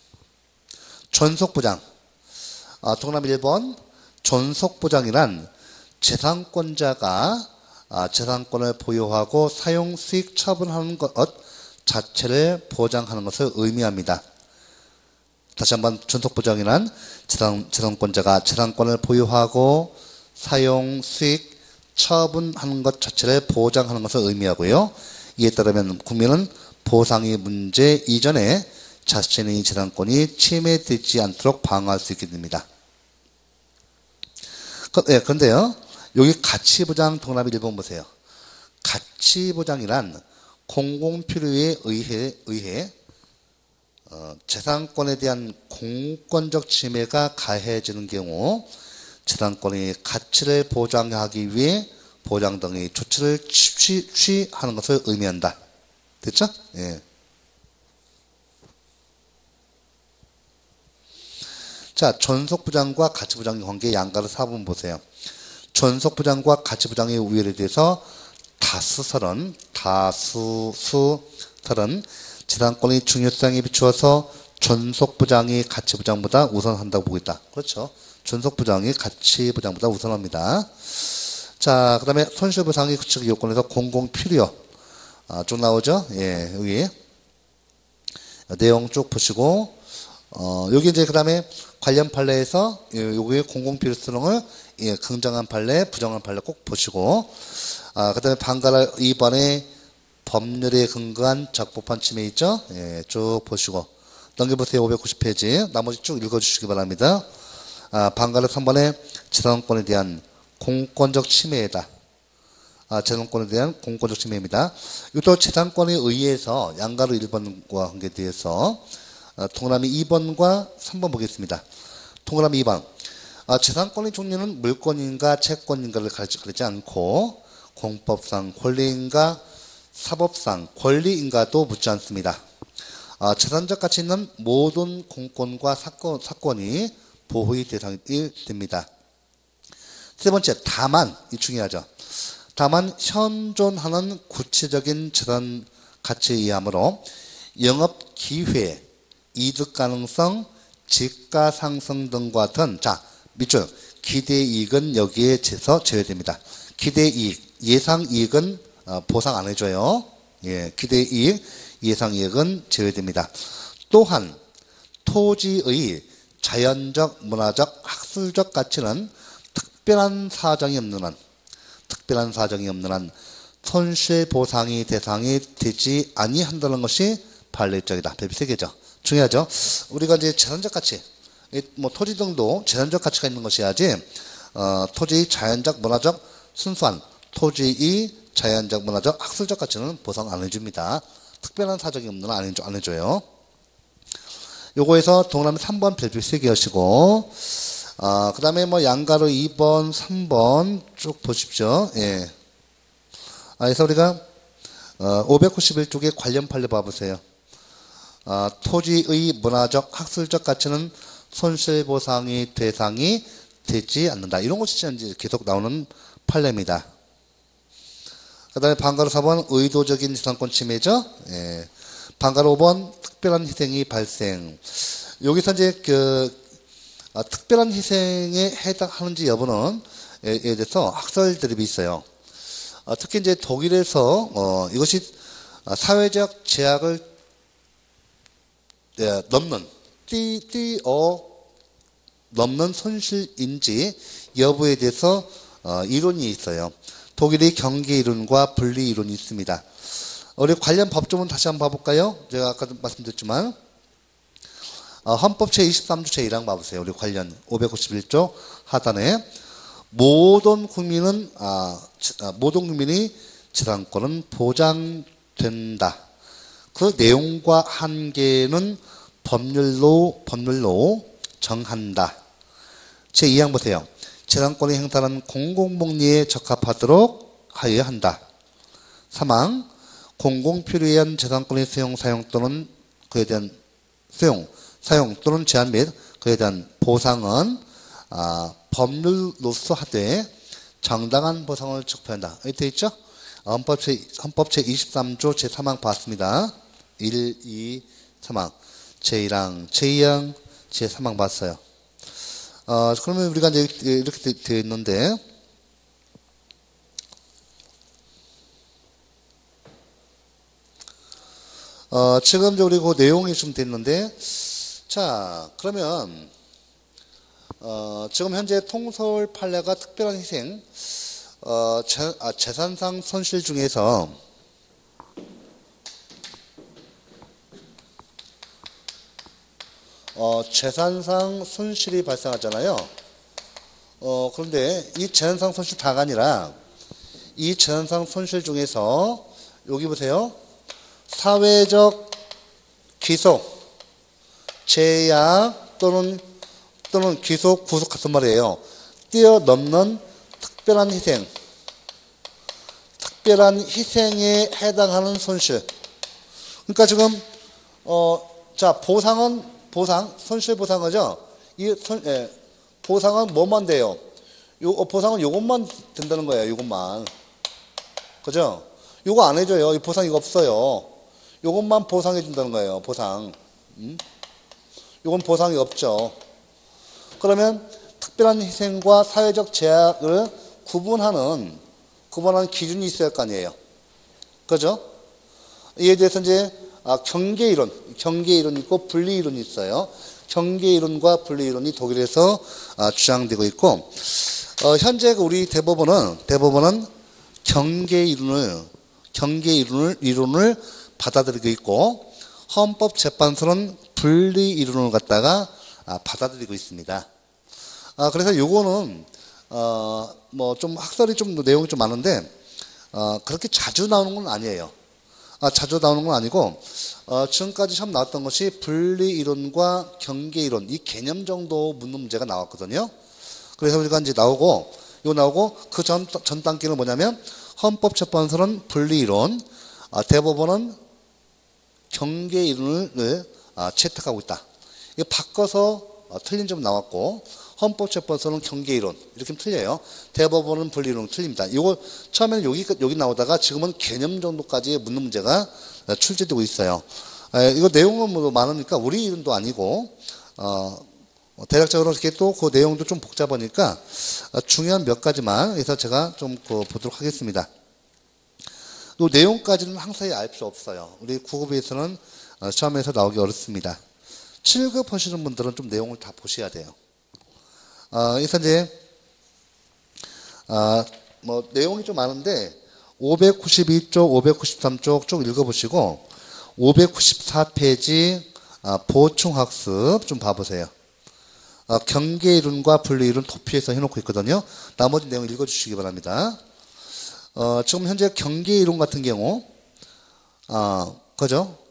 존속 보장. 동그라미 1번. 존속 보장이란 재산권자가 재산권을 보유하고 사용 수익 처분하는 것 자체를 보장하는 것을 의미합니다. 다시 한번 존속 보장이란 재산권자가 재산권을 보유하고 사용 수익 처분하는 것 자체를 보장하는 것을 의미하고요. 이에 따르면 국민은 보상의 문제 이전에 자신의 재산권이 침해되지 않도록 방어할 수 있게 됩니다. 그런데요, 여기 가치보장 동그라미 1번 보세요. 가치보장이란 공공필요에 의해 재산권에 대한 공권적 침해가 가해지는 경우 재산권의 가치를 보장하기 위해 보장 등의 조치를 취하는 것을 의미한다. 됐죠? 예. 자, 존속부장과 가치부장의 관계 양가로 4번 보세요. 존속부장과 가치부장의 우열에 대해서 다수설은 재산권의 중요성에 비추어서 존속부장이 가치부장보다 우선한다고 보고 있다. 그렇죠. 존속부장이 가치부장보다 우선합니다. 자, 그 다음에 손실보상의 구체적 요건에서 공공필요. 쭉 나오죠. 예, 여기. 내용 쭉 보시고, 여기 이제 그 다음에 관련 판례에서 요거의 공공필요성을 긍정한 판례, 부정한 판례 꼭 보시고, 그 다음에 방가라 2번에 법률에 근거한 적법한 침해 있죠? 예, 쭉 보시고. 넘겨보세요. 590페이지. 나머지 쭉 읽어주시기 바랍니다. 방가라 3번에 재산권에 대한 공권적 침해이다. 재산권에 대한 공권적 침해입니다. 이것도 재산권에 의해서 양가로 1번과 관계되어서 동그라미 2번과 3번 보겠습니다. 동그라미 2번. 재산권의 종류는 물권인가 채권인가를 가리지 않고 공법상 권리인가 사법상 권리인가도 묻지 않습니다. 재산적 가치 있는 모든 공권과 사건이 보호의 대상이 됩니다. 세 번째, 다만, 이 중요하죠. 다만 현존하는 구체적인 재산 가치에 의하므로 영업 기회, 이득 가능성, 지가 상승 등과 같은 밑줄 기대 이익은 여기에 제외됩니다. 기대 이익, 예상 이익은 보상 안 해줘요. 예, 기대 이익, 예상 이익은 제외됩니다. 또한 토지의 자연적, 문화적, 학술적 가치는 특별한 사정이 없는 한 손실 보상이 대상이 되지 아니한다는 것이 판례 입장이다. 별표 3개죠. 중요하죠. 우리가 이제 재산적 가치, 뭐 토지 등도 재산적 가치가 있는 것이야지, 토지의 자연적, 문화적, 순수한 토지의 자연적, 문화적, 학술적 가치는 보상 안 해줍니다. 특별한 사정이 없는 한 안 해줘요. 요거에서 동그라미 3번 별표 3개 하시고, 그 다음에 뭐 양가로 2번, 3번 쭉 보십시오. 예. 그래서 우리가, 591쪽에 관련 판례 봐보세요. 토지의 문화적, 학술적 가치는 손실보상의 대상이 되지 않는다. 이런 것이 이제 계속 나오는 판례입니다. 그 다음에 방가로 4번 의도적인 재산권 침해죠. 예. 방가로 5번 특별한 희생이 발생. 여기서 이제 특별한 희생에 해당하는지 여부는 에 대해서 학설 드립이 있어요. 특히 이제 독일에서 이것이 사회적 제약을 넘는 넘는 손실인지 여부에 대해서 이론이 있어요. 독일의 경계 이론과 분리 이론이 있습니다. 우리 관련 법조문 다시 한번 봐볼까요? 제가 아까도 말씀드렸지만 헌법 제23조 제1항 봐보세요. 우리 관련 591조 하단에 모든 국민이 재산권은 보장된다. 그 내용과 한계는 법률로 정한다. 제2항 보세요. 재산권의 행사는 공공복리에 적합하도록 하여야 한다. 3항 공공필요에 의한 재산권의 수용, 사용 또는 그에 대한 사용 또는 제한 및 그에 대한 보상은 법률로서 하되 정당한 보상을 적합한다. 여기 되어 있죠? 헌법 제23조 제3항 봤습니다. 1, 2, 3항. 제1항, 제2항, 제3항 봤어요. 그러면 우리가 이제 이렇게 되어 있는데, 지금 이제 우리 그 내용이 좀 됐는데, 자, 그러면, 지금 현재 통서울 판례가 특별한 희생, 재산상 손실 중에서, 재산상 손실이 발생하잖아요. 그런데 이 재산상 손실 다가 아니라 이 재산상 손실 중에서 여기 보세요. 사회적 귀속, 제약 또는 귀속, 구속 같은 말이에요. 뛰어넘는 특별한 희생에 해당하는 손실. 그러니까 지금 자 손실 보상이죠. 보상은 뭐만 돼요? 보상은 요것만 된다는 거예요. 요것만. 그죠? 요거 안 해줘요. 이 보상 이거 없어요. 요것만 보상해 준다는 거예요. 보상. 요건 보상이 없죠. 그러면 특별한 희생과 사회적 제약을 구분하는 기준이 있어야 할 거 아니에요. 그죠? 이에 대해서 이제 경계이론 있고 분리이론이 있어요. 경계이론과 분리이론이 독일에서 주장되고 있고, 현재 우리 대법원은 경계이론을 받아들이고 있고, 헌법재판소는 분리이론을 갖다가 받아들이고 있습니다. 그래서 요거는 뭐 좀 학설이 좀 내용이 좀 많은데 그렇게 자주 나오는 건 아니에요. 자주 나오는 건 아니고 지금까지 처음 나왔던 것이 분리이론과 경계이론 이 개념 정도 묻는 문제가 나왔거든요. 그래서 우리가 이제 나오고 그 전 단계는 뭐냐면 헌법재판소는 분리이론, 대법원은 경계이론을 채택하고 있다. 이거 바꿔서 틀린 점 나왔고 헌법재판소는 경계이론 이렇게 틀려요. 대법원은 분리이론 틀립니다. 이거 처음에는 여기 나오다가 지금은 개념 정도까지 묻는 문제가 출제되고 있어요. 이거 내용은 뭐 많으니까 우리 이론도 아니고 대략적으로 이렇게 또 그 내용도 좀 복잡하니까 중요한 몇 가지만 해서 제가 좀 보도록 하겠습니다. 이 내용까지는 항상 알 필요 없어요. 우리 9급에서는 시험에서 나오기 어렵습니다. 7급 하시는 분들은 좀 내용을 다 보셔야 돼요. 그래서 이제 뭐 내용이 좀 많은데 592쪽, 593쪽 쭉 읽어보시고 594페이지 보충학습 좀 봐보세요. 경계이론과 분리이론 도표에서 해놓고 있거든요. 나머지 내용 읽어주시기 바랍니다. 지금 현재 경계이론 같은 경우 그죠?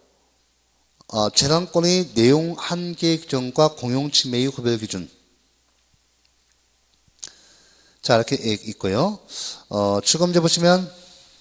재산권의 내용 한계 규정과 공용침해의 구별 기준. 자, 이렇게 있고요. 지금 이제 보시면,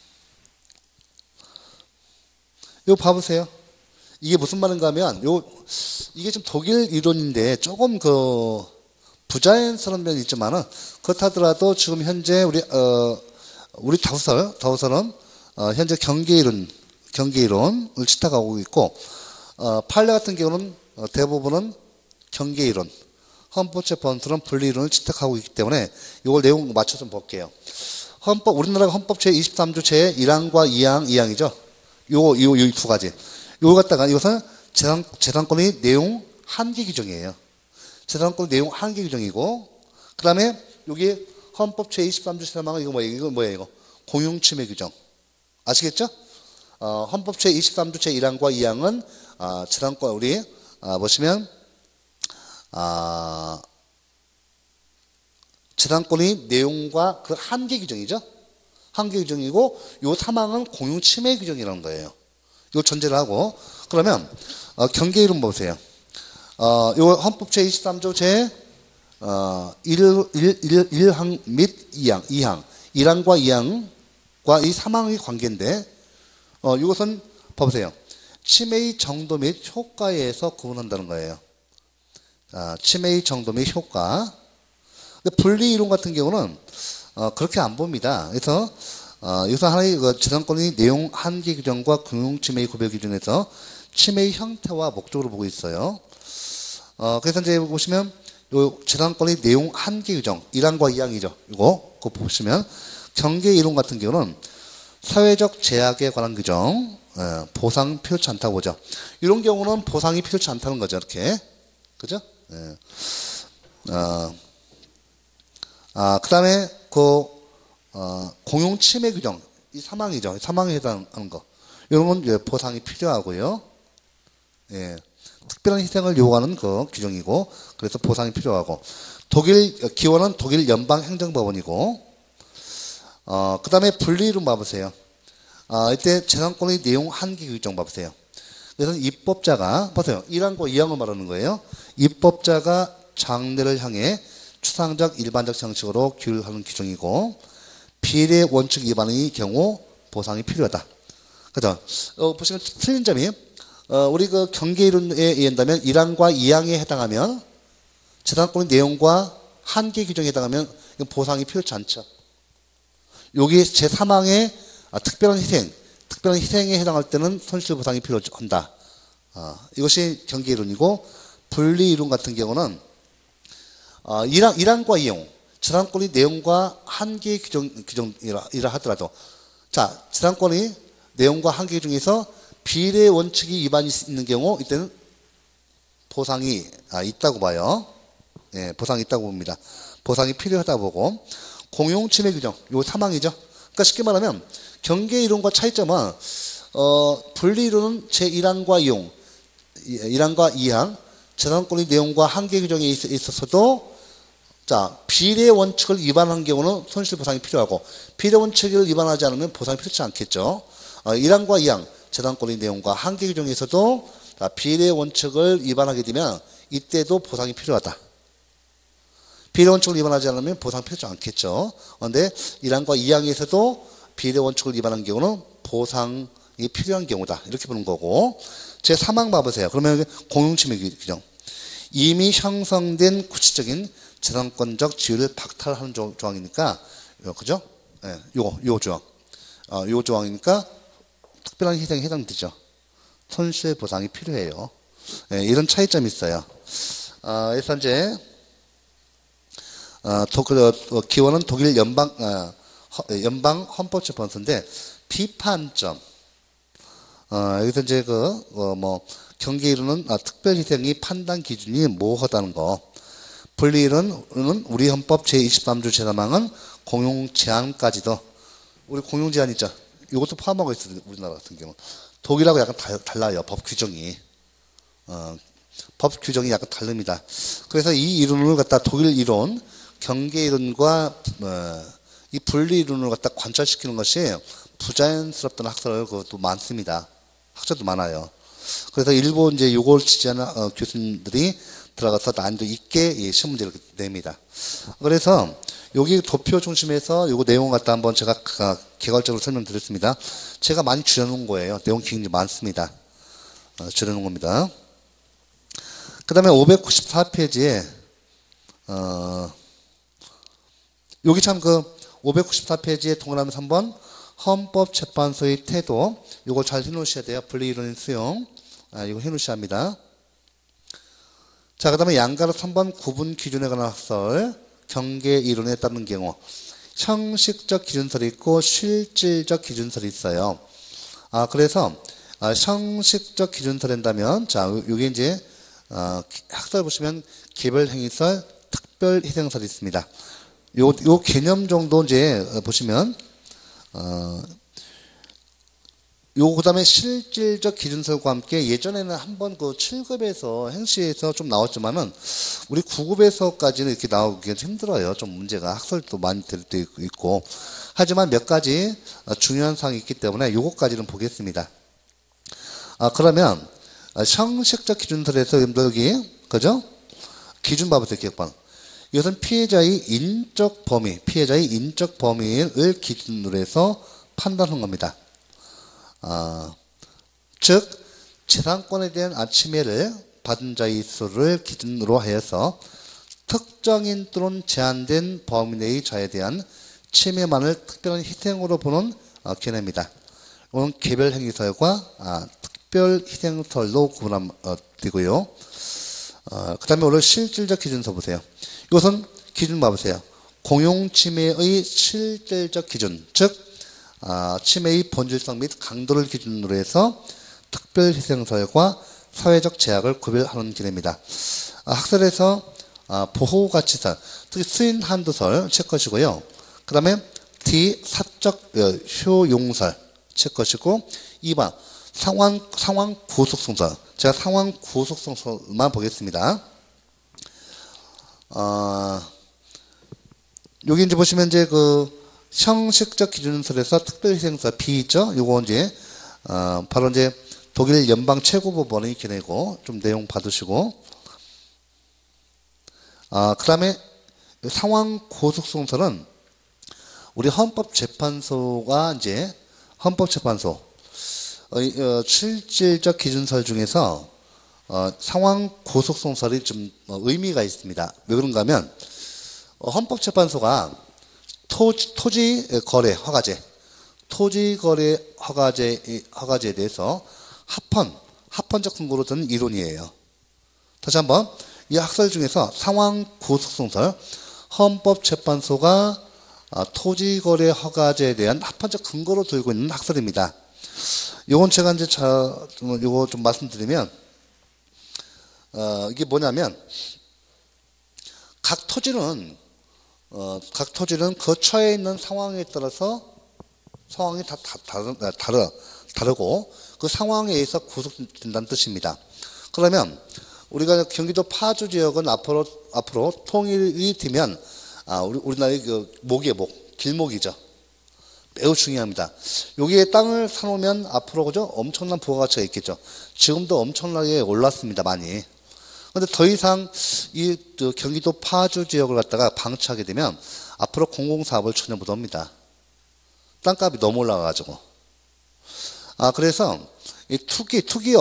이거 봐보세요. 이게 무슨 말인가 하면, 이게 좀 독일 이론인데, 조금 부자연스러운 면이 있지만은, 그렇다더라도 지금 현재 우리 다우설은, 현재 경계이론을 채택하고 있고, 판례 같은 경우는 대부분은 경계이론, 헌법재판소는 분리이론을 채택하고 있기 때문에 이걸 내용 맞춰서 볼게요. 우리나라가 헌법 제23조 제1항과 2항이죠. 요 두 가지. 이것은 재산권의 내용 한계 규정이에요. 재산권 내용 한계 규정이고, 그 다음에 여기 헌법 제23조 제3항은 이거 뭐예요? 공용침해 규정. 아시겠죠? 헌법 제23조 제1항과 2항은 재산권 우리 보시면 재산권의 내용과 그 한계 규정이죠. 한계 규정이고 요 3항은 공용 침해 규정이라는 거예요. 요 전제를 하고 그러면 경계 이름 보세요. 요 헌법 제23조 제 1항 및 2항 1항과 2항과 이 3항의 관계인데 이것은 봐보세요. 침해의 정도 및 효과에 의해서 구분한다는 거예요. 침해의 정도 및 효과. 근데 분리 이론 같은 경우는 그렇게 안 봅니다. 그래서 여기서 하나의 재산권의 내용 한계 규정과 금융 침해의 구별 기준에서 침해의 형태와 목적으로 보고 있어요. 그래서 이제 보시면 요 재산권의 내용 한계 규정 1항과 2항이죠. 그거 보시면 경계 이론 같은 경우는 사회적 제약에 관한 규정 보상 필요치 않다고 보죠. 이런 경우는 보상이 필요치 않다는 거죠. 이렇게 그죠? 그 다음에 공용 침해 규정 이 3항이죠. 3항에 해당하는 거 이런 건 보상이 필요하고요. 예. 특별한 희생을 요구하는 그 규정이고 그래서 보상이 필요하고 기원은 독일 연방행정법원이고 그 다음에 분리이론 봐보세요. 이때 재산권의 내용 한계 규정 봐보세요. 그래서 입법자가 보세요. 1항과 2항을 말하는 거예요. 입법자가 장래를 향해 추상적 일반적 형식으로 규율하는 규정이고 비례 원칙 위반의 경우 보상이 필요하다. 그죠? 보시면 틀린 점이 우리 그 경계 이론에 의한다면 1항과 2항에 해당하면 재산권의 내용과 한계 규정에 해당하면 보상이 필요치 않죠. 여기 제3항에 특별한 희생에 해당할 때는 손실보상이 필요한다. 이것이 경계 이론이고 분리 이론 같은 경우는 1항과 2항 재산권의 내용과 한계 규정이라 하더라도 자 재산권의 내용과 한계 중에서 비례 원칙이 위반이 있는 경우 이때는 보상이 있다고 봐요. 예, 보상이 있다고 봅니다. 보상이 필요하다고 보고 공용 침해 규정 요 3항이죠. 그러니까 쉽게 말하면 경계 이론과 차이점은 분리 이론은 제1항과 2항 1항과 2항 재산권의 내용과 한계 규정에 있어서도 자 비례 원칙을 위반한 경우는 손실보상이 필요하고 비례 원칙을 위반하지 않으면 보상이 필요치 않겠죠. 1항과 2항 재산권의 내용과 한계 규정에서도 비례 원칙을 위반하게 되면 이때도 보상이 필요하다. 비례 원칙을 위반하지 않으면 보상 필요하지 않겠죠. 그런데 1항과 2항에서도 비례 원칙을 위반한 경우는 보상이 필요한 경우다. 이렇게 보는 거고 제3항 봐보세요. 그러면 공용침해 규정 이미 형성된 구체적인 재산권적 지위를 박탈하는 조항이니까 그죠? 예, 요 조항 요 조항이니까 특별한 희생에 해당되죠. 손실 보상이 필요해요. 예, 이런 차이점이 있어요. 그래서 이제 기원은 독일 연방 헌법재판소인데 비판점 여기서 이제 경계 이론은 특별 희생의 판단 기준이 모호하다는 거. 분리 이론은 우리 헌법 제23조 제3항은 공용 제한까지도 우리 공용 제한 있죠. 이것도 포함하고 있어요. 우리나라 같은 경우 독일하고 약간 달라요. 법 규정이 약간 다릅니다. 그래서 이 이론을 갖다 독일 이론, 경계 이론과 이 분리 이론을 갖다 관찰시키는 것이 부자연스럽다는 학설을 그것도 많습니다. 학자도 많아요. 그래서 일부 이제 요걸 지지하는 교수님들이 들어가서 난이도 있게 시험 문제를 냅니다. 그래서 여기 도표 중심에서 요거 내용 갖다 한번 제가 개괄적으로 설명드렸습니다. 제가 많이 줄여놓은 거예요. 내용 굉장히 많습니다. 줄여놓은 겁니다. 그 다음에 594페이지에 여기 참 594페이지에 동그라미 3번 헌법재판소의 태도 요거 잘 해놓으셔야 돼요. 분리이론 수용 이거 해놓으셔야 합니다. 자, 그 다음에 양가로 3번 구분 기준에 관한 학설 경계 이론에 따른 경우 형식적 기준설이 있고 실질적 기준설이 있어요. 그래서 형식적 기준설이 된다면 자, 여기 이제 학설 보시면 개별행위설, 특별희생설이 있습니다. 요 개념 정도 이제 보시면 그다음에 실질적 기준설과 함께 예전에는 한번 그 7급에서 행시에서 좀 나왔지만은 우리 9급에서까지는 이렇게 나오기가 힘들어요. 좀 문제가 학설도 많이 될 때 있고. 하지만 몇 가지 중요한 사항이 있기 때문에 요거까지는 보겠습니다. 그러면 형식적 기준설에서 여러분들 여기 그죠? 기준 봐보세요. 기억방. 이것은 피해자의 인적 범위를 기준으로 해서 판단한 겁니다. 즉 재산권에 대한 침해를 받은 자의 수를 기준으로 하여서 특정인 또는 제한된 범위 내의 자에 대한 침해만을 특별한 희생으로 보는 개념입니다. 이건 개별행위설과 특별희생설로 구분되고요. 그 다음에 오늘 실질적 기준서 보세요. 이것은 기준 봐보세요. 공용침해의 실질적 기준, 즉 침해의 본질성 및 강도를 기준으로 해서 특별희생설과 사회적 제약을 구별하는 개념입니다. 학설에서 보호가치설, 특히 수인한도설 체크하시고요. 그 다음에 D 사적 효용설 체크하시고 2번 상황 구속성설. 제가 상황 구속성설만 보겠습니다. 여기 이제 보시면 이제 그 형식적 기준설에서 특별희생설 B 있죠? 요거 이제 바로 이제 독일 연방 최고법원의 개념이고 좀 내용 받으시고 그 다음에 상황 구속성설은 우리 헌법재판소가 이제 헌법재판소 실질적 기준설 중에서 상황 구속성설이 좀 의미가 있습니다. 왜 그런가 하면 헌법재판소가 토지 거래 허가제, 토지 거래 허가제에 대해서 합헌적 근거로 드는 이론이에요. 다시 한번 이 학설 중에서 상황 구속성설, 헌법재판소가 토지 거래 허가제에 대한 합헌적 근거로 들고 있는 학설입니다. 요건 제가 이제 요거 좀 말씀드리면 이게 뭐냐면 각 토지는 그 처해 있는 상황에 따라서 상황이 다 다르고 그 상황에 의해서 구속된다는 뜻입니다. 그러면 우리가 경기도 파주 지역은 앞으로 통일이 되면 우리나라의 그 길목이죠. 매우 중요합니다. 여기에 땅을 사놓으면 앞으로 그죠? 엄청난 부가가치가 있겠죠. 지금도 엄청나게 올랐습니다. 많이. 그런데 더 이상 이 경기도 파주 지역을 갖다가 방치하게 되면 앞으로 공공사업을 전혀 못 합니다. 땅값이 너무 올라가가지고. 그래서 이 투기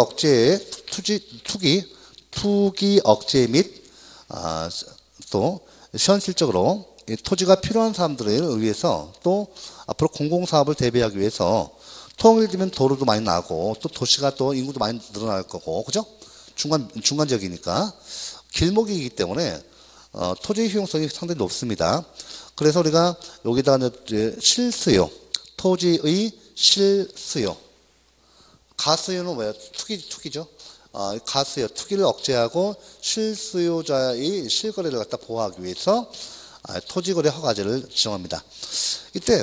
억제 및 또 현실적으로 이 토지가 필요한 사람들을 위해서 또 앞으로 공공사업을 대비하기 위해서 통일되면 도로도 많이 나고 또 도시가 또 인구도 많이 늘어날 거고 그죠? 중간 지역이니까 길목이기 때문에 토지 효용성이 상당히 높습니다. 그래서 우리가 여기다가 이제 실수요, 토지의 실수요, 가수요는 뭐예요? 투기죠. 가수요, 투기를 억제하고 실수요자의 실거래를 갖다 보호하기 위해서 토지거래 허가제를 지정합니다. 이때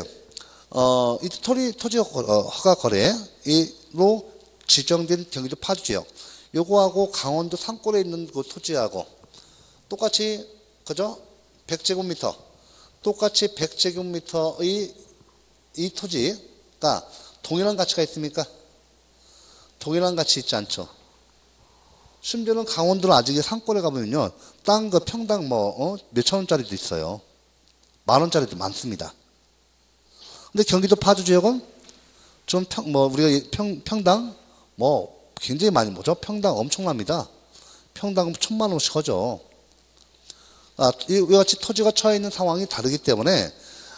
토지 허가 거래로 지정된 경기도 파주 지역, 요거하고 강원도 산골에 있는 그 토지하고 똑같이 그죠? 100제곱미터, 똑같이 100제곱미터의 이 토지가 동일한 가치가 있습니까? 동일한 가치 있지 않죠. 심지어는 강원도는 아직 산골에 가보면요, 땅 그 평당 몇천 원짜리도 있어요. 만 원짜리도 많습니다. 근데 경기도 파주 지역은 좀 우리가 평당 굉장히 많이 보죠. 평당 엄청납니다. 평당 1,000만 원씩 하죠. 이와 같이 토지가 처해 있는 상황이 다르기 때문에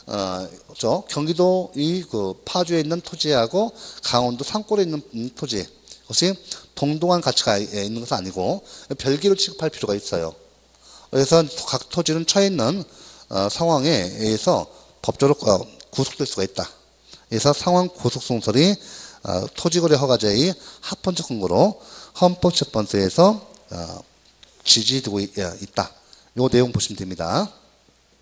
경기도 그 파주에 있는 토지하고 강원도 산골에 있는 토지, 그것이 동등한 가치가 있는 것은 아니고 별개로 취급할 필요가 있어요. 그래서 각 토지는 처해 있는 상황에 의해서 법적으로 구속될 수가 있다. 그래서 상황 구속성설이 토지거래 허가제의 합헌적 근거로 헌법재판소에서 지지되고 있다. 이 내용 보시면 됩니다.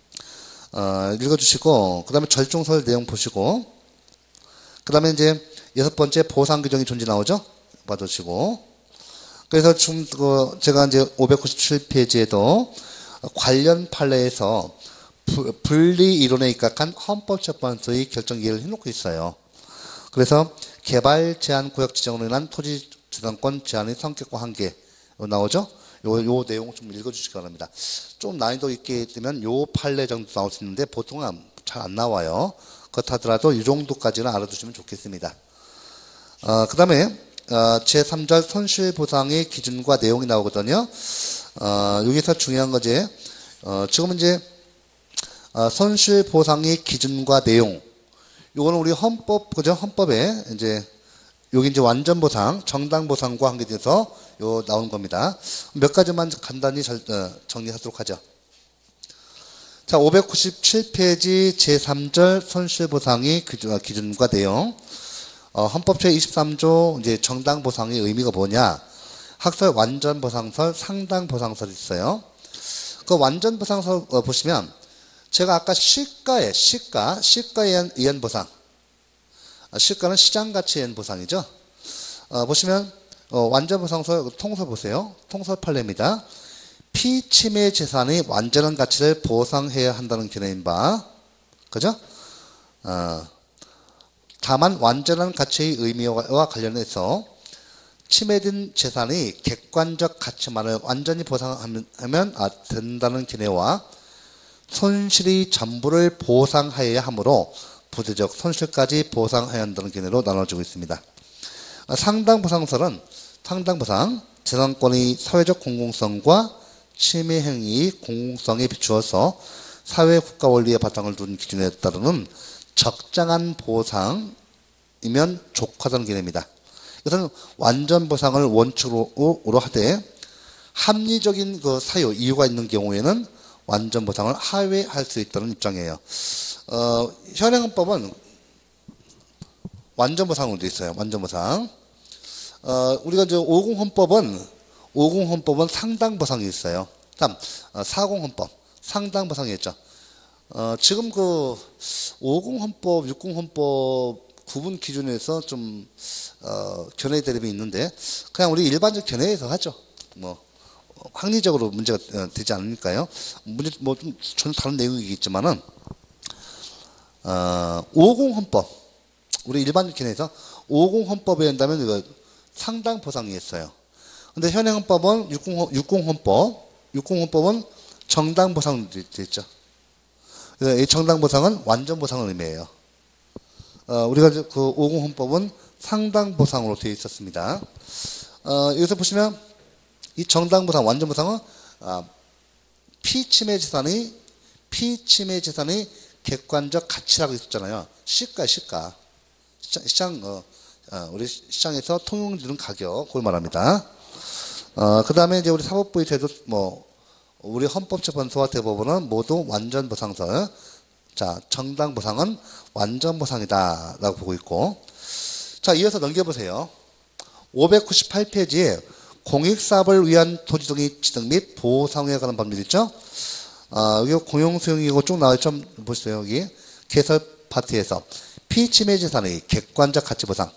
읽어주시고 그 다음에 절종설 내용 보시고 그 다음에 이제 여섯 번째 보상 규정이 존재 나오죠? 봐두시고. 그래서 지금 제가 이제 597페이지에도 관련 판례에서 분리 이론에 입각한 헌법재판소의 결정 이해를 해놓고 있어요. 그래서 개발 제한 구역 지정으로 인한 토지 재산권 제한의 성격과 한계 나오죠? 요 내용 좀 읽어주시기 바랍니다. 좀 난이도 있게 되면 요 판례 정도 나올 수 있는데 보통은 잘 안 나와요. 그렇다더라도 이 정도까지는 알아두시면 좋겠습니다. 그 다음에 제3절 손실보상의 기준과 내용이 나오거든요. 여기서 중요한 거지. 지금 이제 손실보상의 기준과 내용. 요거는 우리 헌법, 그죠? 헌법에 이제 여기 이제 완전보상, 정당보상과 관계돼서 요 나온 겁니다. 몇 가지만 간단히 정리하도록 하죠. 자, 597페이지 제3절 손실보상의 기준과 내용. 헌법 제23조 이제 정당보상의 의미가 뭐냐? 학설 완전보상설, 상당보상설이 있어요. 그 완전보상설 보시면 제가 아까 시가에 의한 보상. 시가는 시장가치에 의한 보상이죠. 보시면 완전보상설 통설 보세요. 통설 판례입니다. 피침해 재산의 완전한 가치를 보상해야 한다는 견해인 바. 그죠? 다만 완전한 가치의 의미와 관련해서 침해된 재산의 객관적 가치만을 완전히 보상하면 된다는 견해와 손실의 전부를 보상하여야 하므로 부대적 손실까지 보상해야 한다는 견해로 나눠지고 있습니다. 상당보상설은 상당보상, 재산권의 사회적 공공성과 침해 행위의 공공성에 비추어서 사회 국가 원리의 바탕을 둔 기준에 따르는 적정한 보상이면 족하다는 개념입니다. 이것은 완전 보상을 원칙으로 하되 합리적인 그 사유, 이유가 있는 경우에는 완전 보상을 하회할 수 있다는 입장이에요. 현행헌법은 완전 보상으로 되어 있어요. 완전 보상. 우리가 이제 50헌법은 상당 보상이 있어요. 다음 40헌법 상당 보상이 있죠. 지금 그 50헌법, 60헌법 구분 기준에서 좀 견해 대립이 있는데 그냥 우리 일반적 견해에서 하죠. 뭐 확리적으로 문제가 되지 않으니까요. 문제 뭐 좀 전혀 다른 내용이겠지만은 50헌법 우리 일반적 견해에서 50헌법에 한다면 이거 상당 보상이 있어요. 근데 현행헌법은 60헌법은 정당 보상으로 되어 있죠. 이 정당 보상은 완전 보상을 의미해요. 우리가 그 50헌법은 상당 보상으로 되어 있었습니다. 여기서 보시면 이 정당 보상, 완전 보상은 피침해 재산의 객관적 가치라고 있었잖아요. 시가. 우리 시장에서 통용되는 가격, 그걸 말합니다. 그 다음에 이제 우리 사법부의 제도, 우리 헌법재판소와 대법원은 모두 완전 보상설. 자, 정당 보상은 완전 보상이다. 라고 보고 있고. 자, 이어서 넘겨보세요. 598페이지에 공익사업을 위한 토지 등의 취득 및 보상에 관한 법률 있죠? 여기 공용수용이고 쭉 나와있죠? 보세요, 여기. 개설 파트에서. 피침해 재산의 객관적 가치 보상.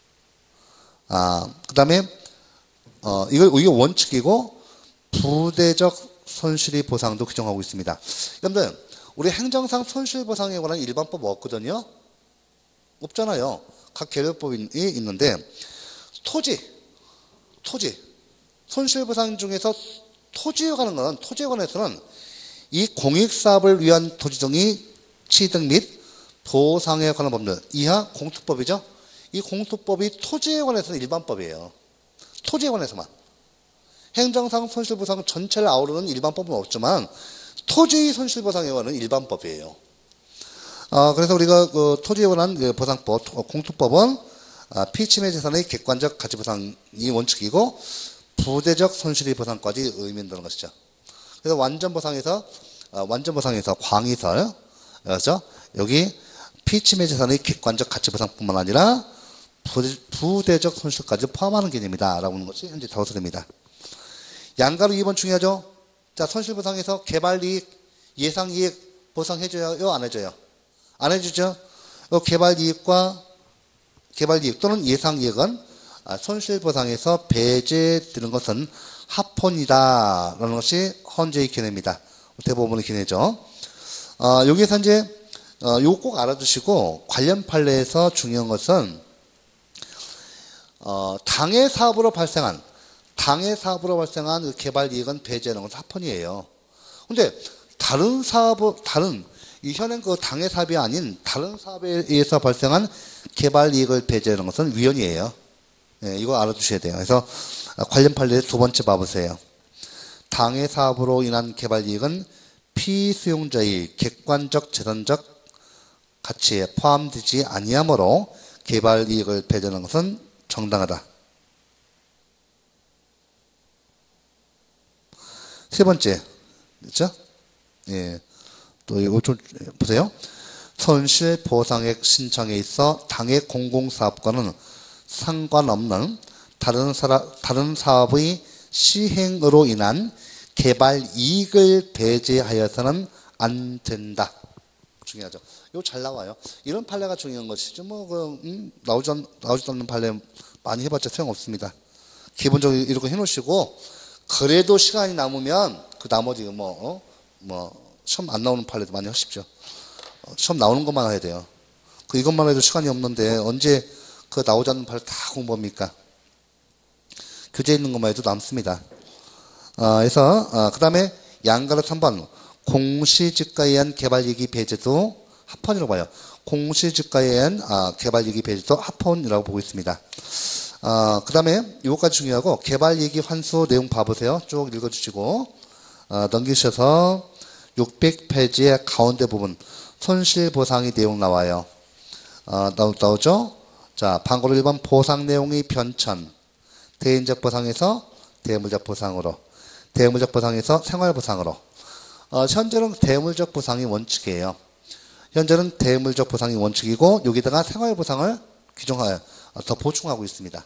그 다음에, 이게 원칙이고, 부대적 손실의 보상도 규정하고 있습니다. 여러분들, 우리 행정상 손실보상에 관한 일반법 없거든요? 없잖아요. 각 개별법이 있는데, 토지. 손실보상 중에서 토지에 관해서는 이 공익사업을 위한 토지 등의 취득 및 보상에 관한 법률, 이하 공투법이죠? 이 공투법이 토지에 관해서는 일반법이에요. 토지에 관해서만. 행정상 손실보상 전체를 아우르는 일반법은 없지만 토지 손실보상에 관한 일반법이에요. 그래서 우리가 그 토지에 관한 보상법, 공투법은 피침해 재산의 객관적 가치 보상이 원칙이고 부대적 손실의 보상까지 의미한다는 것이죠. 그래서 완전 보상에서 광의설, 그렇죠? 여기 피침해 재산의 객관적 가치 보상뿐만 아니라 부대적 손실까지 포함하는 개념이다. 라고 하는 것이 현재 다우설입니다. 양가로 2번 중요하죠? 자, 손실보상에서 개발이익, 예상이익 보상해줘요? 안 해줘요? 안 해주죠? 개발이익과 개발이익 또는 예상이익은 손실보상에서 배제되는 것은 하폰이다라는 것이 헌재의 견해입니다. 대법원의 견해죠. 여기에서 이제 요거 꼭 알아두시고 관련 판례에서 중요한 것은 당해 사업으로 발생한 그 개발이익은 배제하는 것은 하폰이에요. 근데 이 현행 그 당해 사업이 아닌 다른 사업에 의해서 발생한 개발이익을 배제하는 것은 위헌이에요. 네, 이거 알아두셔야 돼요. 그래서 관련 판례 두 번째 봐보세요. 당해 사업으로 인한 개발이익은 피수용자의 객관적 재산적 가치에 포함되지 아니하므로 개발이익을 배제하는 것은 정당하다. 세 번째, 그렇죠? 예, 또 이거 좀 보세요. 손실보상액 신청에 있어 당해 공공사업과는 상관없는 다른 사업의 시행으로 인한 개발 이익을 배제하여서는 안 된다. 중요하죠. 이거 잘 나와요. 이런 판례가 중요한 것이죠. 나오지도 않는 판례 많이 해봤자 소용없습니다. 기본적으로 이렇게 해놓으시고, 그래도 시간이 남으면 그 나머지 시험 안 나오는 판례도 많이 하십시오. 시험 나오는 것만 해야 돼요. 이것만 해도 시간이 없는데 언제 그 나오지 않는 판례 다 공부합니까? 교재에 있는 것만 해도 남습니다. 그래서 그 다음에 양가로 3번 공시지가에 의한 개발이익이 배제도 합헌이라고 봐요. 공시지가에 의한 개발이익이 배제도 합헌이라고 보고 있습니다. 그 다음에 이것까지 중요하고 개발이익이 환수 내용 봐보세요. 쭉 읽어주시고 넘기셔서 600페이지의 가운데 부분 손실보상의 내용 나와요. 나오죠? 자, 방고로 1번 보상 내용의 변천. 대인적 보상에서 대물적 보상으로, 대물적 보상에서 생활보상으로. 현재는 대물적 보상이 원칙이에요. 현재는 대물적 보상이 원칙이고 여기다가 생활보상을 규정하여 더 보충하고 있습니다.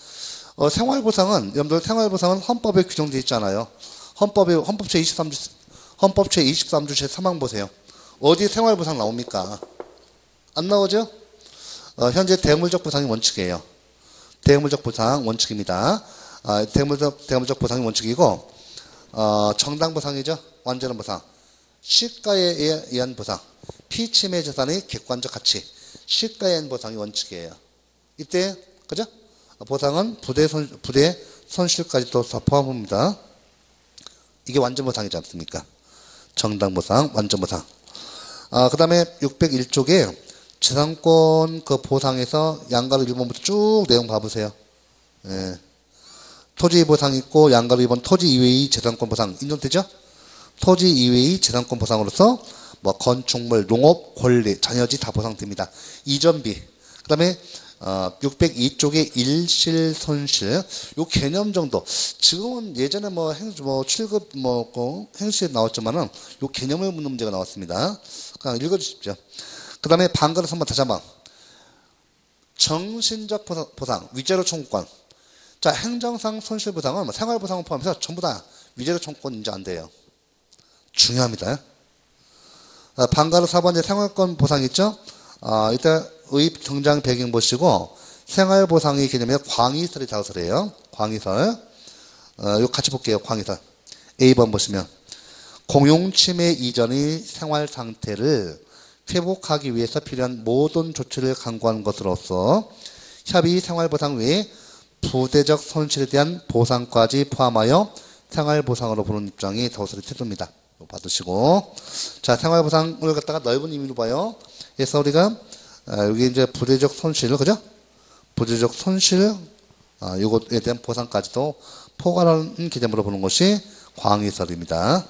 생활보상은 헌법에 규정되어 있잖아요. 헌법제 23조 제3항 보세요. 어디 생활보상 나옵니까? 안 나오죠? 현재 대물적 보상이 원칙이에요. 대물적 보상 원칙입니다. 대물적 보상이 원칙이고, 정당 보상이죠. 완전한 보상. 시가에 의한 보상. 피침해 재산의 객관적 가치. 시가에 의한 보상이 원칙이에요. 이때, 그죠? 보상은 부대 손실까지도 다 포함합니다. 이게 완전 보상이지 않습니까? 정당 보상, 완전 보상. 그 다음에 601쪽에 재산권 그 보상에서 양가로 1번부터 쭉 내용 봐보세요. 예. 토지 보상 있고 양가로 2번 토지 이외의 재산권 보상 인정되죠? 토지 이외의 재산권 보상으로서 건축물, 농업, 권리, 잔여지 다 보상됩니다. 이전비. 그 다음에 602쪽에 일실 손실 요 개념 정도 지금은 예전에 7급 행시에 나왔지만은 요 개념을 묻는 문제가 나왔습니다. 그냥 읽어주십시오. 그 다음에 방가로 3번 다시 한번 정신적 보상 위자료 청구권. 자, 행정상 손실보상은 생활보상을 포함해서 전부 다 위자료 청구권 인정 안 돼요. 중요합니다. 방가로 4번째 생활권 보상 있죠? 이때 의입 등장 배경 보시고 생활보상의 개념에 광의설이 다섯이에요. 광의설. 이거 같이 볼게요. 광의설. A번 보시면 공용침해 이전의 생활 상태를 회복하기 위해서 필요한 모든 조치를 강구한 것으로서 협의 생활보상 외에 부대적 손실에 대한 보상까지 포함하여 생활보상으로 보는 입장이 다섯의 태도입니다. 받으시고 자, 생활보상을 갖다가 넓은 의미로 봐요. 그래서 우리가 여기 이제 부대적 손실, 그죠? 부대적 손실, 요것에 대한 보상까지도 포괄하는 개념으로 보는 것이 광의설입니다.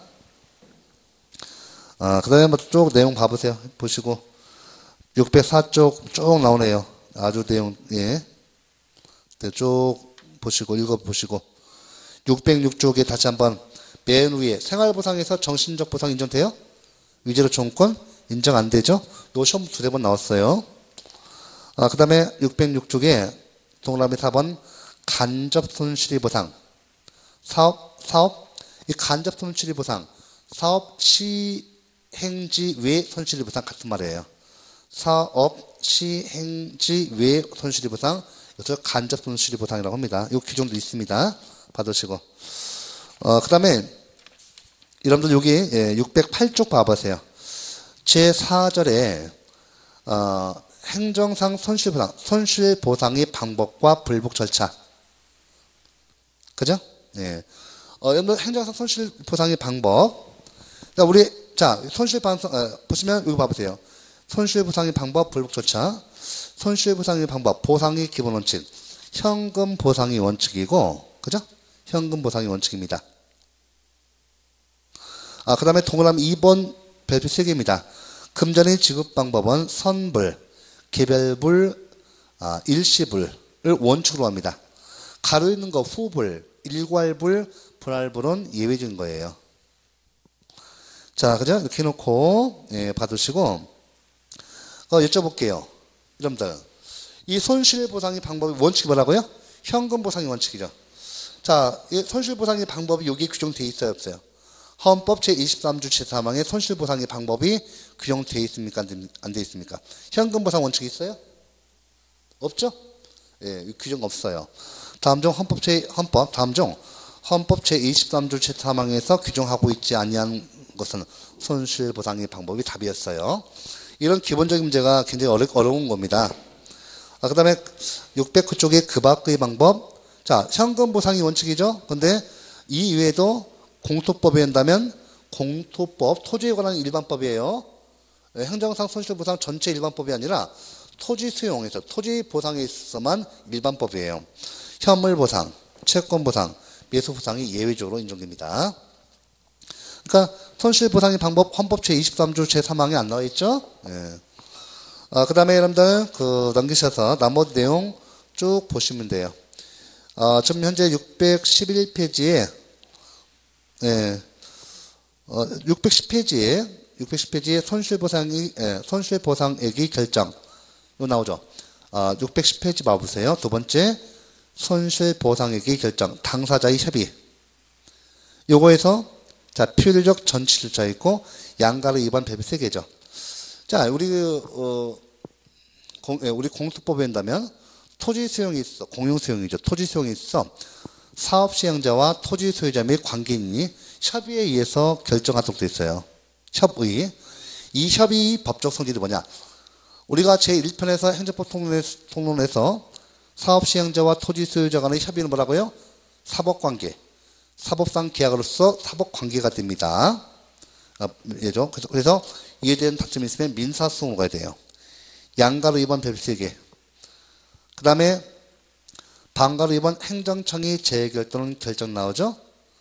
그 다음에 쭉 내용 봐보세요. 보시고. 604쪽 쭉 나오네요. 아주 내용, 예. 쭉 보시고, 읽어보시고. 606쪽에 다시 한번 맨 위에 생활보상에서 정신적 보상 인정돼요? 위자료 청구권? 인정 안 되죠? 요 시험 두세 번 나왔어요. 그 다음에 606쪽에 동그라미 4번 간접 손실의 보상. 이 간접 손실의 보상. 사업 시행지 외 손실의 보상 같은 말이에요. 사업 시행지 외 손실보상, 이것을 간접 손실보상이라고 합니다. 이 규정도 있습니다. 받으시고. 그 다음에 여러분들 여기 608쪽 봐보세요. 제4절에 행정상 손실보상, 손실보상의 방법과 불복 절차. 그죠? 예. 여러분들 행정상 손실보상의 방법. 그러니까 우리, 자, 손실보상, 보시면 여기 봐보세요. 손실보상의 방법, 불복 절차. 손실보상의 방법, 보상의 기본 원칙. 현금 보상의 원칙이고, 그죠? 현금 보상의 원칙입니다. 그 다음에 동그라미 2번 별표 3개입니다. 금전의 지급 방법은 선불, 개별불, 일시불을 원칙으로 합니다. 가로 있는 거 후불, 일괄불, 불알불은 예외적인 거예요. 자, 그죠? 이렇게 해놓고, 예, 받으시고, 여쭤볼게요. 여러분들. 이 손실보상의 방법이 원칙이 뭐라고요? 현금보상의 원칙이죠. 자, 이 손실보상의 방법이 여기에 규정되어 있어요, 없어요? 헌법 제23조 제3항에 손실보상의 방법이 규정되어 있습니까? 안 되어 있습니까? 현금보상 원칙이 있어요? 없죠? 예, 규정 없어요. 다음 중 헌법 제23조 제3항에서 규정하고 있지 아니한 것은 손실보상의 방법이 답이었어요. 이런 기본적인 문제가 굉장히 어려운 겁니다. 그 다음에 609쪽에 그 밖의 방법. 자, 현금보상이 원칙이죠. 근데 이 이외에도 공토법에 한다면 공토법, 토지에 관한 일반법이에요. 행정상 손실보상 전체 일반법이 아니라 토지 수용에서, 토지 보상에 있어서만 일반법이에요. 현물보상, 채권보상, 매수보상이 예외적으로 인정됩니다. 그러니까 손실보상의 방법 헌법 제23조 제3항에 안 나와 있죠. 예. 그 다음에 여러분들 넘기셔서 나머지 내용 쭉 보시면 돼요. 지금 현재 611페이지에 610페이지에 손실보상액의 결정 이거 나오죠. 610페이지 봐보세요. 두 번째 손실보상액의 결정, 당사자의 협의. 요거에서 자, 필요적 전치일자 있고 양가로 위반 배분 3개죠. 자, 우리 공수법에 한다면 토지 수용이 있어. 공용 수용이죠. 토지 수용이 있어. 사업 시행자와 토지 소유자 및 관계인이 협의에 의해서 결정하도록 되어 있어요. 협의. 이 협의 법적 성질이 뭐냐? 우리가 제1편에서 행정법 통론에서 사업 시행자와 토지 소유자 간의 협의는 뭐라고요? 사법관계. 사법상 계약으로서 사법관계가 됩니다. 예죠. 그래서 이에 대한 다툼이 있으면 민사소송으로 가야 돼요. 양가로 위반 배분 3개. 그 다음에 반가로 위반 행정청이 재결 또는 결정 나오죠.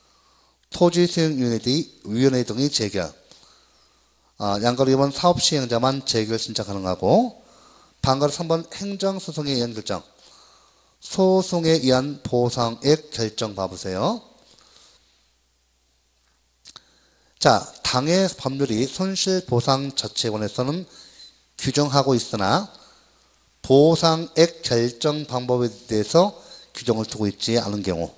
토지수용위원회 등의 재결. 양가로 위반 사업시행자만 재결 신청 가능하고, 반가로 3번 행정소송에 의한 결정. 소송에 의한 보상액 결정 봐보세요. 자, 당의 법률이 손실보상 자체에 관해서는 규정하고 있으나 보상액 결정 방법에 대해서 규정을 두고 있지 않은 경우.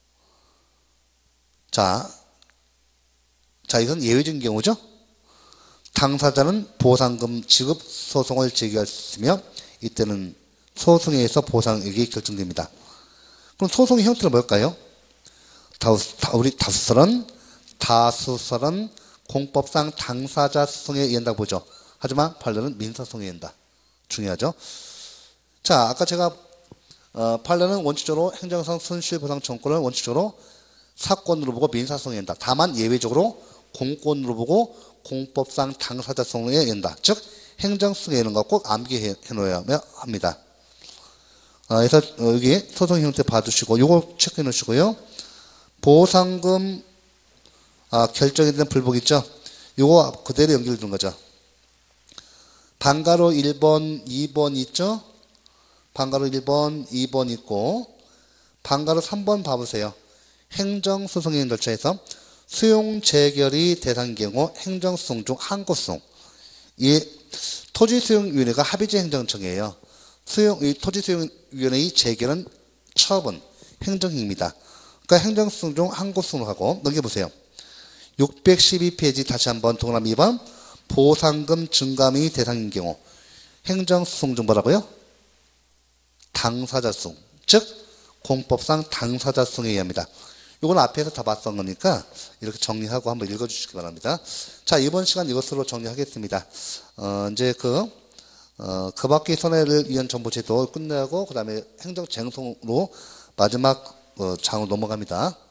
자, 이건 예외적인 경우죠. 당사자는 보상금 지급 소송을 제기할 수 있으며 이때는 소송에 의해서 보상액이 결정됩니다. 그럼 소송의 형태는 뭘까요? 우리 다수설은 공법상 당사자 소송에 의한다고 보죠. 하지만 판례는 민사소송에 의한다. 중요하죠. 자, 아까 제가 판례는 원칙적으로 행정상 손실보상 청구를 원칙적으로 사건으로 보고 민사소송에 의한다. 다만 예외적으로 공권으로 보고 공법상 당사자 소송에 의한다. 즉 행정소송에 의하는 거 꼭 암기해 놓아야 합니다. 그래서 여기 소송 형태 봐두시고 요거 체크해 놓으시고요. 보상금 결정에 대한 불복 있죠. 요거 그대로 연결된 거죠. 반가로 1번, 2번 있죠. 반가로 1번, 2번 있고 반가로 3번 봐보세요. 행정소송의 절차에서 수용 재결이 대상인 경우 행정소송 중 항고소송. 이 토지수용위원회가 합의제 행정청이에요. 이 토지수용위원회의 재결은 처분, 행정행위입니다. 그러니까 행정소송 중 항고소송을 하고 넘겨보세요. 612페이지 다시 한번 동그라미 2번 보상금 증감이 대상인 경우 행정소송 중 뭐라고요? 당사자송. 즉 공법상 당사자송에 의합니다. 이건 앞에서 다 봤던 거니까 이렇게 정리하고 한번 읽어주시기 바랍니다. 자, 이번 시간 이것으로 정리하겠습니다. 이제 그 밖의 손해를 위한 정보제도 끝내고 그 다음에 행정쟁송으로 마지막 장으로 넘어갑니다.